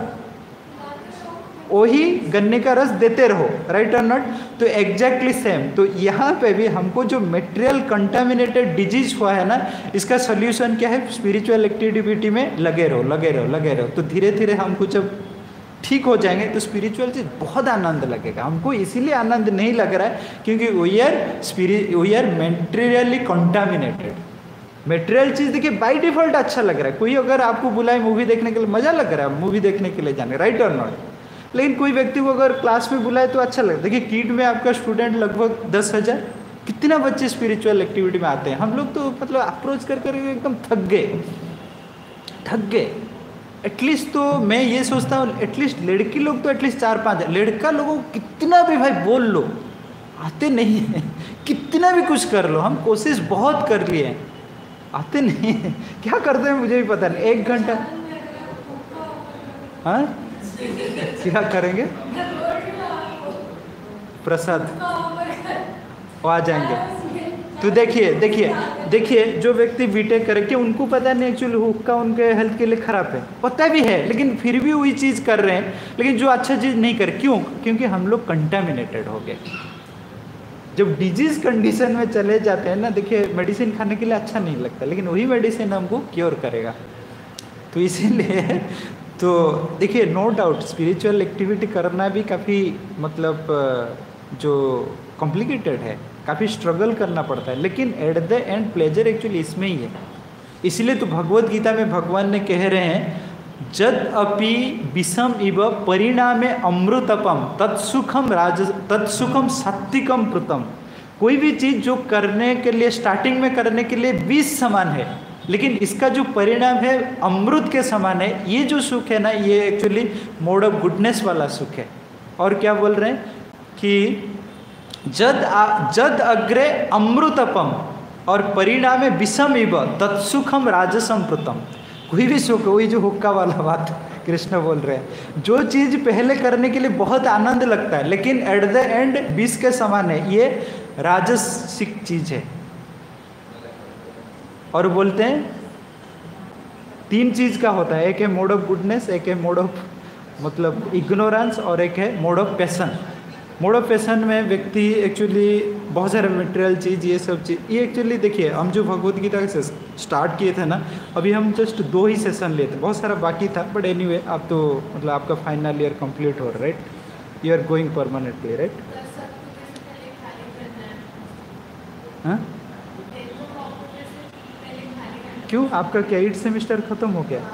वही गन्ने का रस देते रहो, राइट और नॉट? तो एग्जैक्टली सेम। तो यहाँ पे भी हमको जो मटेरियल कंटामिनेटेड डिजीज हुआ है ना, इसका सोल्यूशन क्या है? स्पिरिचुअल एक्टिविटी में लगे रहो, लगे रहो, लगे रहो। तो धीरे धीरे हमको जब ठीक हो जाएंगे तो स्पिरिचुअल चीज बहुत आनंद लगेगा। हमको इसीलिए आनंद नहीं लग रहा है क्योंकि we are materially contaminated. Material चीज देखिए बाय डिफॉल्ट अच्छा लग रहा है। कोई अगर आपको बुलाए मूवी देखने के लिए, मजा लग रहा है मूवी देखने के लिए जाने, राइट और नॉट? लेकिन कोई व्यक्ति को अगर क्लास में बुलाए तो अच्छा लगता है। देखिए किट में आपका स्टूडेंट लगभग 10,000, कितना बच्चे स्पिरिचुअल एक्टिविटी में आते हैं। हम लोग तो मतलब अप्रोच कर कर एकदम थक गए। एटलीस्ट तो मैं ये सोचता हूँ, एटलीस्ट लड़की लोग तो एटलीस्ट 4-5, लड़का लोगों को कितना भी भाई बोल लो, आते नहीं है। कितना भी कुछ कर लो, हम कोशिश बहुत कर लिए हैं, आते नहीं है। क्या करते हैं मुझे भी पता नहीं। 1 घंटा, हाँ क्या करेंगे? प्रसाद वो आ जाएंगे। तो देखिए जो व्यक्ति बीटेक करके, उनको पता नहीं एक्चुअली हुक्का उनके हेल्थ के लिए खराब है, पता भी है, लेकिन फिर भी वही चीज़ कर रहे हैं। लेकिन जो अच्छा चीज़ नहीं कर, क्यों? क्योंकि हम लोग कंटामिनेटेड हो गए। जब डिजीज कंडीशन में चले जाते हैं ना, देखिए मेडिसिन खाने के लिए अच्छा नहीं लगता, लेकिन वही मेडिसिन हमको क्योर करेगा। तो इसीलिए तो देखिए नो डाउट स्पिरिचुअल एक्टिविटी करना भी काफ़ी मतलब जो कॉम्प्लिकेटेड है, काफ़ी स्ट्रगल करना पड़ता है, लेकिन at the end pleasure actually इसमें ही है। इसलिए तो भगवत गीता में भगवान ने कह रहे हैं, जद अपि विषम इव परिणामे अमृतपम तत्सुखम सात्विकम प्रुतम। कोई भी चीज़ जो करने के लिए, स्टार्टिंग में करने के लिए विष समान है, लेकिन इसका जो परिणाम है अमृत के समान है। ये जो सुख है ना, ये एक्चुअली मोड ऑफ गुडनेस वाला सुख है। और क्या बोल रहे हैं कि जद अग्रे अमृतपम और परिणामे विषम इव तत्सुखम राजसम प्रुतम। कोई भी सुख, वही जो हुक्का वाला बात कृष्ण बोल रहे हैं, जो चीज़ पहले करने के लिए बहुत आनंद लगता है, लेकिन एट द एंड विष के समान है, ये राजसिक चीज़ है। और बोलते हैं 3 चीज़ का होता है, एक है मोड ऑफ गुडनेस, एक है मोड ऑफ मतलब इग्नोरेंस, और एक है mode of passion. Mode of passion में व्यक्ति एक्चुअली बहुत सारे मटेरियल चीज़, ये सब चीज़, ये एक्चुअली देखिए हम जो भगवत गीता से स्टार्ट किए थे ना, अभी हम जस्ट 2 ही सेशन लिए थे, बहुत सारा बाकी था, बट एनीवे आप तो मतलब आपका फाइनल ईयर कंप्लीट हो रहा है, right? You are going permanently, right? हाँ क्यों? आपका क्या 8 सेमेस्टर खत्म हो गया?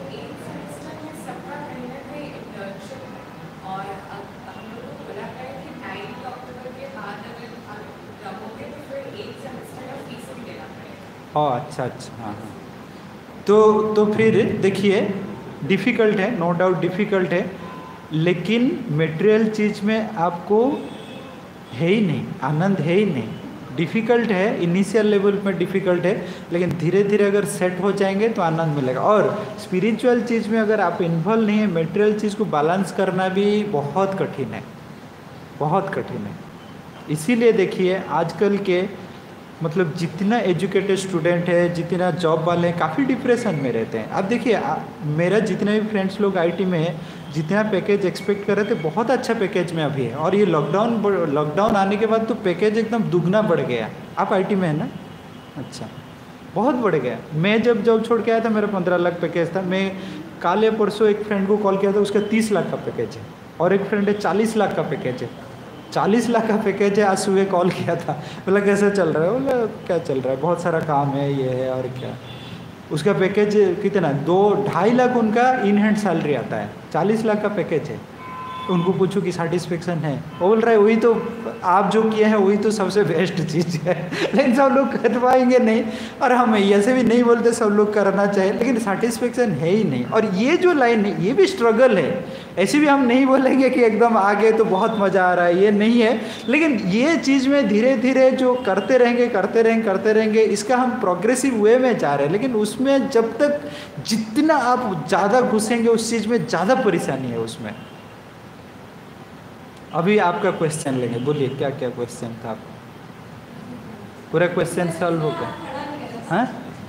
अच्छा, हाँ। तो फिर देखिए डिफ़िकल्ट है, नो डाउट डिफ़िकल्ट है, लेकिन मटेरियल चीज़ में आपको है ही नहीं, आनंद है ही नहीं। डिफ़िकल्ट है, इनिशियल लेवल में डिफ़िकल्ट है, लेकिन धीरे धीरे अगर सेट हो जाएंगे तो आनंद मिलेगा। और स्पिरिचुअल चीज़ में अगर आप इन्वॉल्व नहीं है, मटेरियल चीज़ को बैलेंस करना भी बहुत कठिन है, बहुत कठिन है। इसीलिए देखिए आजकल के मतलब जितना एजुकेटेड स्टूडेंट है, जितना जॉब वाले हैं, काफ़ी डिप्रेशन में रहते हैं। अब देखिए मेरा जितने भी फ्रेंड्स लोग आईटी में है, जितना पैकेज एक्सपेक्ट कर रहे थे बहुत अच्छा पैकेज में अभी है, और ये लॉकडाउन आने के बाद तो पैकेज एकदम दुगना बढ़ गया। आप आईटी में है ना? अच्छा, बहुत बढ़ गया। मैं जब जॉब छोड़ के आया था मेरा 15 लाख पैकेज था। मैं कल या परसों एक फ्रेंड को कॉल किया था, उसका 30 लाख का पैकेज है, और एक फ्रेंड है 40 लाख का पैकेज है। 40 लाख का पैकेज है, आज सुबह कॉल किया था, बोला कैसे चल रहा है? बोला क्या चल रहा है, बहुत सारा काम है, ये है और क्या। उसका पैकेज कितना, 2-2.5 लाख उनका इन हैंड सैलरी आता है, 40 लाख का पैकेज है। उनको पूछो कि सेटिस्फेक्शन है, वो बोल रहा है वही तो आप जो किए हैं वही तो सबसे बेस्ट चीज़ है। लेकिन सब लोग कर पाएंगे नहीं, और हम ऐसे भी नहीं बोलते सब लोग करना चाहिए, लेकिन सेटिस्फेक्शन है ही नहीं। और ये जो लाइन है ये भी स्ट्रगल है, ऐसे भी हम नहीं बोलेंगे कि एकदम आगे तो बहुत मज़ा आ रहा है, ये नहीं है। लेकिन ये चीज़ में धीरे धीरे जो करते रहेंगे, इसका हम प्रोग्रेसिव वे में जा रहे हैं। लेकिन उसमें जब तक जितना आप ज़्यादा घुसेंगे उस चीज़ में ज़्यादा परेशानी है उसमें। अभी आपका क्वेश्चन लेंगे, बोलिए क्या क्या क्वेश्चन था आपका? पूरा क्वेश्चन सॉल्व हो गया? हाँ,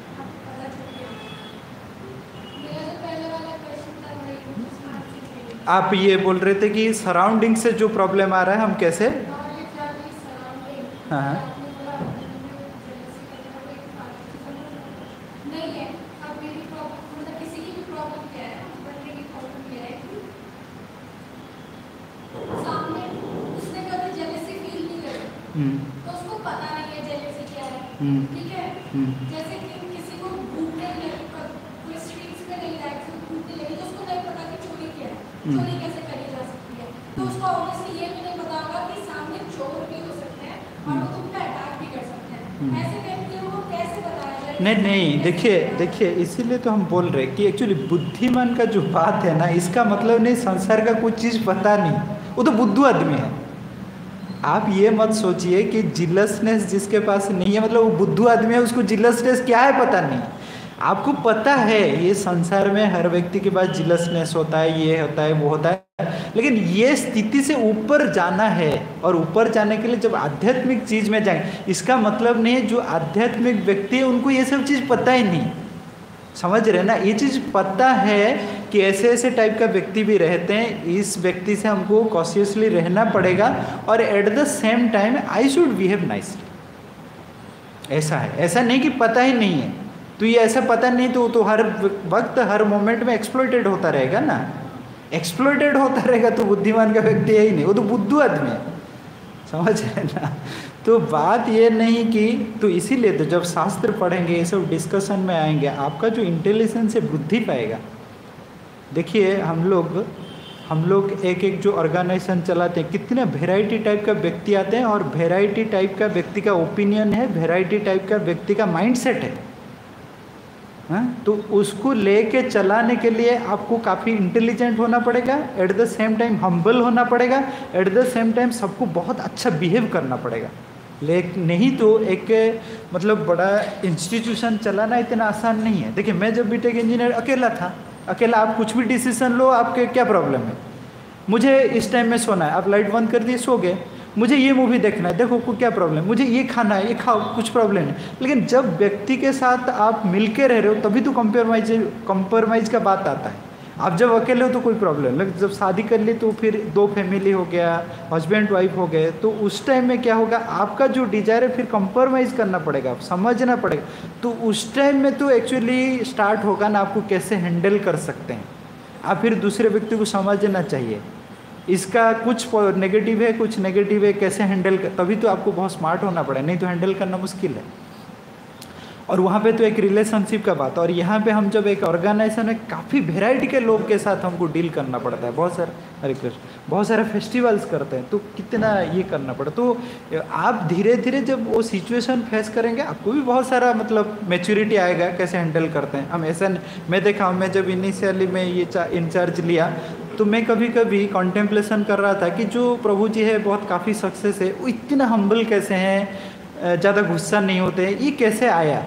आप ये बोल रहे थे कि सराउंडिंग से जो प्रॉब्लम आ रहा है हम कैसे, हाँ तो उसको पता नहीं है जेलसी क्या है, ठीक है। जैसे कि किसी को भूख नहीं लगी, कोई स्ट्रीट्स पे नहीं जाए, भूख नहीं लगी, तो उसको नहीं पता कि चोरी क्या है, चोरी कैसे करी जा सकती है। तो उसको ऑब्वियसली ये भी नहीं पता होगा कि सामने चोर भी हो सकते हैं और वो तुम पे अटैक भी कर सकते हैं। ऐसे व्यक्तियों को कैसे बताया जाए? नहीं, देखिए इसीलिए तो हम बोल रहे कि एक्चुअली बुद्धिमान का जो बात है ना, इसका मतलब नहीं संसार का कुछ चीज़ पता नहीं, वो तो बुद्धू आदमी है। आप ये मत सोचिए कि जिलसनेस जिसके पास नहीं है मतलब वो बुद्धू आदमी है, उसको जिलसनेस क्या है पता नहीं। आपको पता है ये संसार में हर व्यक्ति के पास जिलसनेस होता है, ये होता है, वो होता है, लेकिन ये स्थिति से ऊपर जाना है। और ऊपर जाने के लिए जब आध्यात्मिक चीज में जाएंगे, इसका मतलब नहीं है जो आध्यात्मिक व्यक्ति है उनको ये सब चीज़ पता ही नहीं, समझ रहे ना। ये चीज़ पता है कि ऐसे ऐसे टाइप का व्यक्ति भी रहते हैं, इस व्यक्ति से हमको कॉशियसली रहना पड़ेगा, और at the same time I should behave nicely. ऐसा है, ऐसा नहीं कि पता ही नहीं है। तो ये ऐसा पता नहीं तो हर वक्त हर मोमेंट में एक्सप्लॉइटेड होता रहेगा ना, एक्सप्लॉइटेड होता रहेगा तो बुद्धिमान का व्यक्ति है ही नहीं, वो तो बुद्धू आदमी है, समझ रहे ना। तो बात ये नहीं कि, तो इसीलिए तो जब शास्त्र पढ़ेंगे ये सब डिस्कशन में आएंगे, आपका जो इंटेलिजेंस है वृद्धि पाएगा। देखिए हम लोग एक जो ऑर्गेनाइजेशन चलाते हैं, कितने वेराइटी टाइप का व्यक्ति आते हैं, और वेराइटी टाइप का व्यक्ति का ओपिनियन है, वेराइटी टाइप का व्यक्ति का माइंडसेट है। हाँ, तो उसको लेके चलाने के लिए आपको काफ़ी इंटेलिजेंट होना पड़ेगा, at the same time humble होना पड़ेगा, एट द सेम टाइम सबको बहुत अच्छा बिहेव करना पड़ेगा। नहीं तो एक मतलब बड़ा इंस्टीट्यूशन चलाना इतना आसान नहीं है। देखिए मैं जब बीटेक इंजीनियर अकेला था, अकेला आप कुछ भी डिसीजन लो, आपके क्या प्रॉब्लम है, मुझे इस टाइम में सोना है, आप लाइट बंद कर दिए सो गए, मुझे ये मूवी देखना है, देखो को क्या प्रॉब्लम, मुझे ये खाना है, ये खाओ, कुछ प्रॉब्लम है। लेकिन जब व्यक्ति के साथ आप मिलके रह रहे हो तभी तो कंप्रोमाइज का बात आता है। आप जब अकेले हो तो कोई प्रॉब्लम, लेकिन जब शादी कर ली तो फिर 2 फैमिली हो गया, हस्बैंड वाइफ हो गए, तो उस टाइम में क्या होगा, आपका जो डिजायर है फिर कंप्रोमाइज़ करना पड़ेगा, समझना पड़ेगा। तो उस टाइम में तो एक्चुअली स्टार्ट होगा ना आपको कैसे हैंडल कर सकते हैं आप, फिर दूसरे व्यक्ति को समझना चाहिए इसका कुछ नेगेटिव है, कुछ नेगेटिव है, कैसे हैंडल कर, तभी तो आपको बहुत स्मार्ट होना पड़ेगा, नहीं तो हैंडल करना मुश्किल है। और वहाँ पे तो एक रिलेशनशिप का बात, और यहाँ पे हम जब एक ऑर्गेनाइजेशन में काफ़ी वेराइटी के लोग के साथ हमको डील करना पड़ता है, बहुत सारा हरे कृष्ण, बहुत सारे फेस्टिवल्स करते हैं, तो कितना ये करना पड़ता। तो आप धीरे धीरे जब वो सिचुएशन फेस करेंगे आपको भी बहुत सारा मतलब मैच्योरिटी आएगा कैसे हैंडल करते हैं हम। ऐसा मैं देखा हूँ, मैं जब इनिशियली मैं ये इंचार्ज लिया तो मैं कभी कभी कॉन्टेम्पलेशन कर रहा था कि जो प्रभु जी है बहुत काफ़ी सक्सेस है, वो इतना हम्बल कैसे हैं, ज़्यादा गुस्सा नहीं होते हैं, ये कैसे आया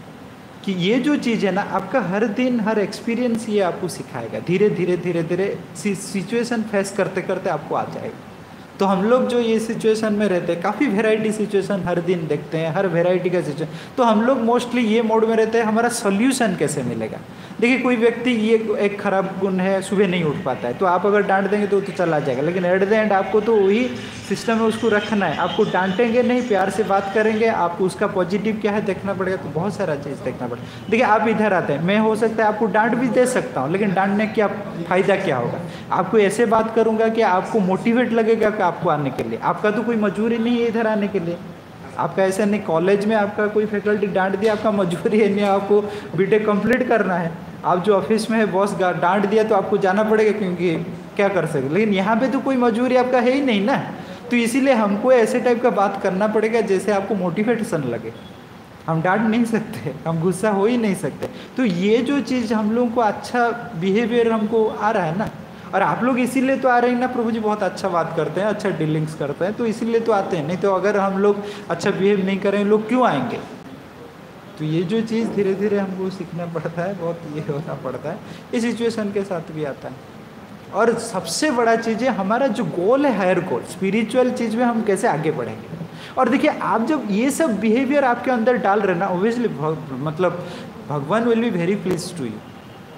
कि ये जो चीज़ है ना आपका हर दिन हर एक्सपीरियंस ये आपको सिखाएगा, धीरे धीरे धीरे धीरे सिचुएशन फेस करते करते आपको आ जाएगा। तो हम लोग जो ये सिचुएशन में रहते हैं, काफ़ी वेराइटी सिचुएशन हर दिन देखते हैं, हर वेराइटी का सिचुएशन, तो हम लोग मोस्टली ये मोड में रहते हैं हमारा सोल्यूशन कैसे मिलेगा। देखिए कोई व्यक्ति ये एक खराब गुण है, सुबह नहीं उठ पाता है, तो आप अगर डांट देंगे तो चला जाएगा, लेकिन एट द एंड आपको तो वही सिस्टम में उसको रखना है। आपको डांटेंगे नहीं, प्यार से बात करेंगे, आपको उसका पॉजिटिव क्या है देखना पड़ेगा, तो बहुत सारा चीज़ देखना पड़ेगा। देखिए आप इधर आते हैं, मैं हो सकता है आपको डांट भी दे सकता हूँ, लेकिन डांटने क्या फ़ायदा क्या होगा? आपको ऐसे बात करूँगा कि आपको मोटिवेट लगेगा कि आपको आने के लिए, आपका तो कोई मजबूरी नहीं है इधर आने के लिए। आपका ऐसा नहीं कॉलेज में आपका कोई फैकल्टी डांट दिया, आपका मजबूरी है नहीं, आपको बीटेक कंप्लीट करना है। आप जो ऑफिस में है बॉस डांट दिया तो आपको जाना पड़ेगा, क्योंकि क्या कर सकते, लेकिन यहाँ पे तो कोई मजबूरी आपका है ही नहीं ना। तो इसीलिए हमको ऐसे टाइप का बात करना पड़ेगा जैसे आपको मोटिवेशन लगे। हम डांट नहीं सकते, हम गुस्सा हो ही नहीं सकते। तो ये जो चीज़ हम लोगों को अच्छा बिहेवियर हमको आ रहा है ना, और आप लोग इसीलिए तो आ रहे हैं ना, प्रभु जी बहुत अच्छा बात करते हैं, अच्छा डीलिंग्स करते हैं, तो इसीलिए तो आते हैं। नहीं तो अगर हम लोग अच्छा बिहेव नहीं करें, लोग क्यों आएंगे? तो ये जो चीज़ धीरे धीरे हमको सीखना पड़ता है, बहुत ये होना पड़ता है, इस सिचुएशन के साथ भी आता है। और सबसे बड़ा चीज़ है हमारा जो गोल है, हायर गोल, स्पिरिचुअल चीज़ में हम कैसे आगे बढ़ेंगे। और देखिए आप जब ये सब बिहेवियर आपके अंदर डाल रहे ना, ओबियसली मतलब भगवान will be very please to you.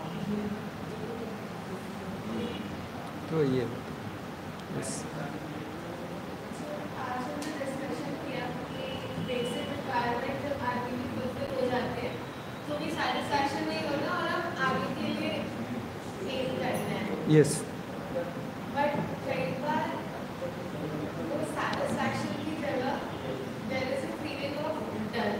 तो ये बस यस बट कई बार वो सैटिस्फैक्शन की जगह there is a feeling of डर।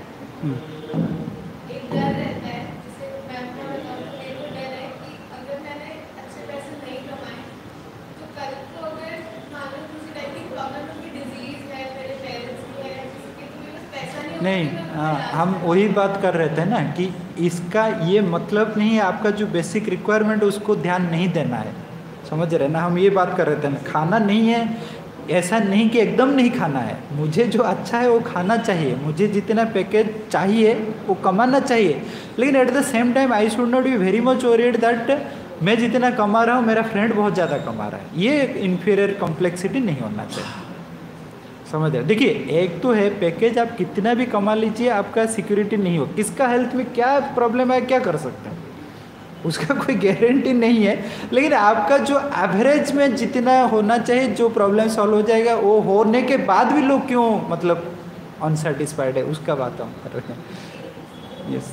एक डर रहता है, जैसे मैं आपको बताऊं तो मेरे को डर है कि अगर मैंने अच्छे पैसे नहीं कमाए तो कल को अगर मान लो किसी टाइप की प्रॉब्लम होगी, डिजीज है, मेरे पेरेंट्स को है, किसी के तो मेरे पास पैसा नहीं होगा। नहीं, हम वही बात कर रहे थे ना कि इसका ये मतलब नहीं है आपका जो बेसिक रिक्वायरमेंट उसको ध्यान नहीं देना है, समझ रहे ना। हम ये बात कर रहे थे ना, खाना नहीं है ऐसा नहीं कि एकदम नहीं खाना है, मुझे जो अच्छा है वो खाना चाहिए, मुझे जितना पैकेज चाहिए वो कमाना चाहिए, लेकिन at the same time I should not be very much worried that मैं जितना कमा रहा हूँ मेरा फ्रेंड बहुत ज़्यादा कमा रहा है। ये इन्फीरियर कॉम्प्लेक्सिटी नहीं होना चाहिए, समझ रहे। देखिए एक तो है पैकेज, आप कितना भी कमा लीजिए आपका सिक्योरिटी नहीं हो, किसका हेल्थ में क्या प्रॉब्लम है क्या कर सकते हैं उसका कोई गारंटी नहीं है, लेकिन आपका जो एवरेज में जितना होना चाहिए, जो प्रॉब्लम सॉल्व हो जाएगा, वो होने के बाद भी लोग क्यों मतलब अनसेटिस्फाइड है, उसका बात हम कर रहे हैं। यस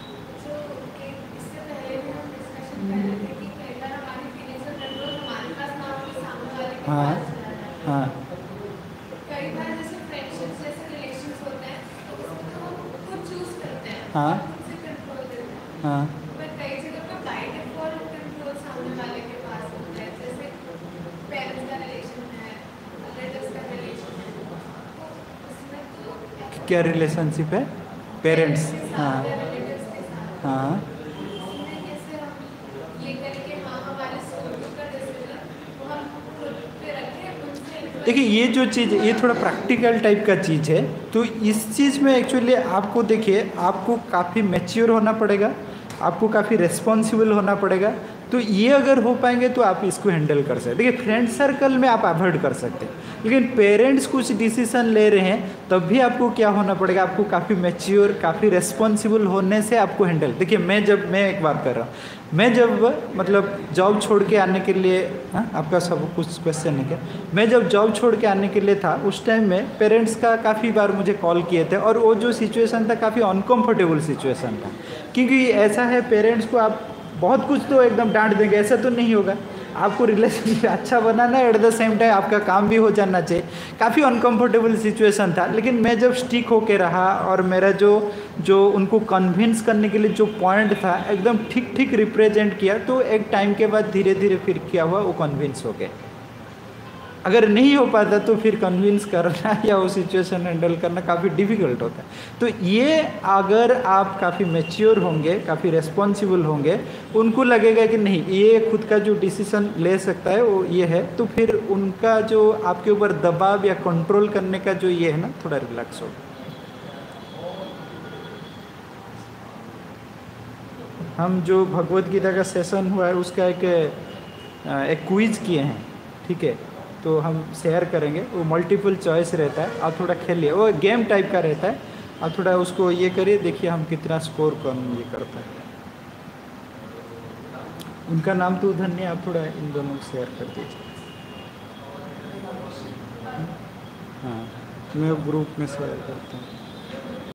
हाँ हाँ कई बार जैसे फ्रेंडशिप्स जैसे रिलेशंस होते हैं तो उसमें तो हम खुद चूज करते हैं, हाँ खुद से कंट्रोल करते हैं। हाँ पर कई जगह पर बाय डिफॉल्ट कंट्रोल सामने वाले के पास होता है, जैसे पेरेंट्स का रिलेशन है, रिलेटिव्स का रिलेशन है, तो उसमें तो क्या रिलेशनशिप है? पेरेंट्स, हाँ रिलेटिव्स के साथ हाँ उसमें कैसे हम ये करके हाँ हमारे सोच का डिसीजन वो हम खुद पे रखें, उनसे देखिए ये जो चीज़ ये थोड़ा प्रैक्टिकल टाइप का चीज़ है, तो इस चीज़ में एक्चुअली आपको देखिए आपको काफ़ी मैच्योर होना पड़ेगा, आपको काफ़ी रिस्पॉन्सिबल होना पड़ेगा। तो ये अगर हो पाएंगे तो आप इसको हैंडल कर सकते हैं। देखिए फ्रेंड सर्कल में आप अवॉइड कर सकते हैं, लेकिन पेरेंट्स कुछ डिसीजन ले रहे हैं तब भी आपको क्या होना पड़ेगा, आपको काफ़ी मैच्योर काफ़ी रिस्पॉन्सिबल होने से आपको हैंडल। देखिए मैं एक बात कर रहा हूँ, मैं जब मतलब जॉब छोड़ के आने के लिए, हाँ आपका सब कुछ क्वेश्चन है क्या, मैं जब जॉब छोड़ के आने के लिए था उस टाइम में पेरेंट्स का काफ़ी बार मुझे कॉल किए थे, और वो जो सिचुएशन था काफ़ी अनकम्फर्टेबल सिचुएशन था, क्योंकि ऐसा है पेरेंट्स को आप बहुत कुछ तो एकदम डांट देंगे, ऐसा तो नहीं होगा, आपको रिलेशनशिप अच्छा बनाना है, एट द सेम टाइम आपका काम भी हो जाना चाहिए। काफ़ी अनकंफर्टेबल सिचुएशन था, लेकिन मैं जब स्टिक होके रहा और मेरा जो उनको कन्विंस करने के लिए जो पॉइंट था एकदम ठीक रिप्रेजेंट किया, तो एक टाइम के बाद धीरे धीरे फिर क्या हुआ, वो कन्विंस हो गए। अगर नहीं हो पाता तो फिर कन्विंस करना या वो सिचुएशन हैंडल करना काफ़ी डिफ़िकल्ट होता है। तो ये अगर आप काफ़ी मैच्योर होंगे, काफ़ी रिस्पॉन्सिबल होंगे, उनको लगेगा कि नहीं ये खुद का जो डिसीजन ले सकता है वो ये है, तो फिर उनका जो आपके ऊपर दबाव या कंट्रोल करने का जो ये है ना, थोड़ा रिलैक्स होगा। हम जो भगवत गीता का सेशन हुआ है उसका एक क्विज किए हैं, ठीक है, तो हम शेयर करेंगे। वो मल्टीपल चॉइस रहता है, आप थोड़ा खेलिए, वो गेम टाइप का रहता है, आप थोड़ा उसको ये करिए, देखिए हम कितना स्कोर कम ये करता है। उनका नाम तो उधर नहीं, आप थोड़ा इन दोनों को शेयर कर दीजिए। हाँ, मैं ग्रुप में शेयर करता हूँ।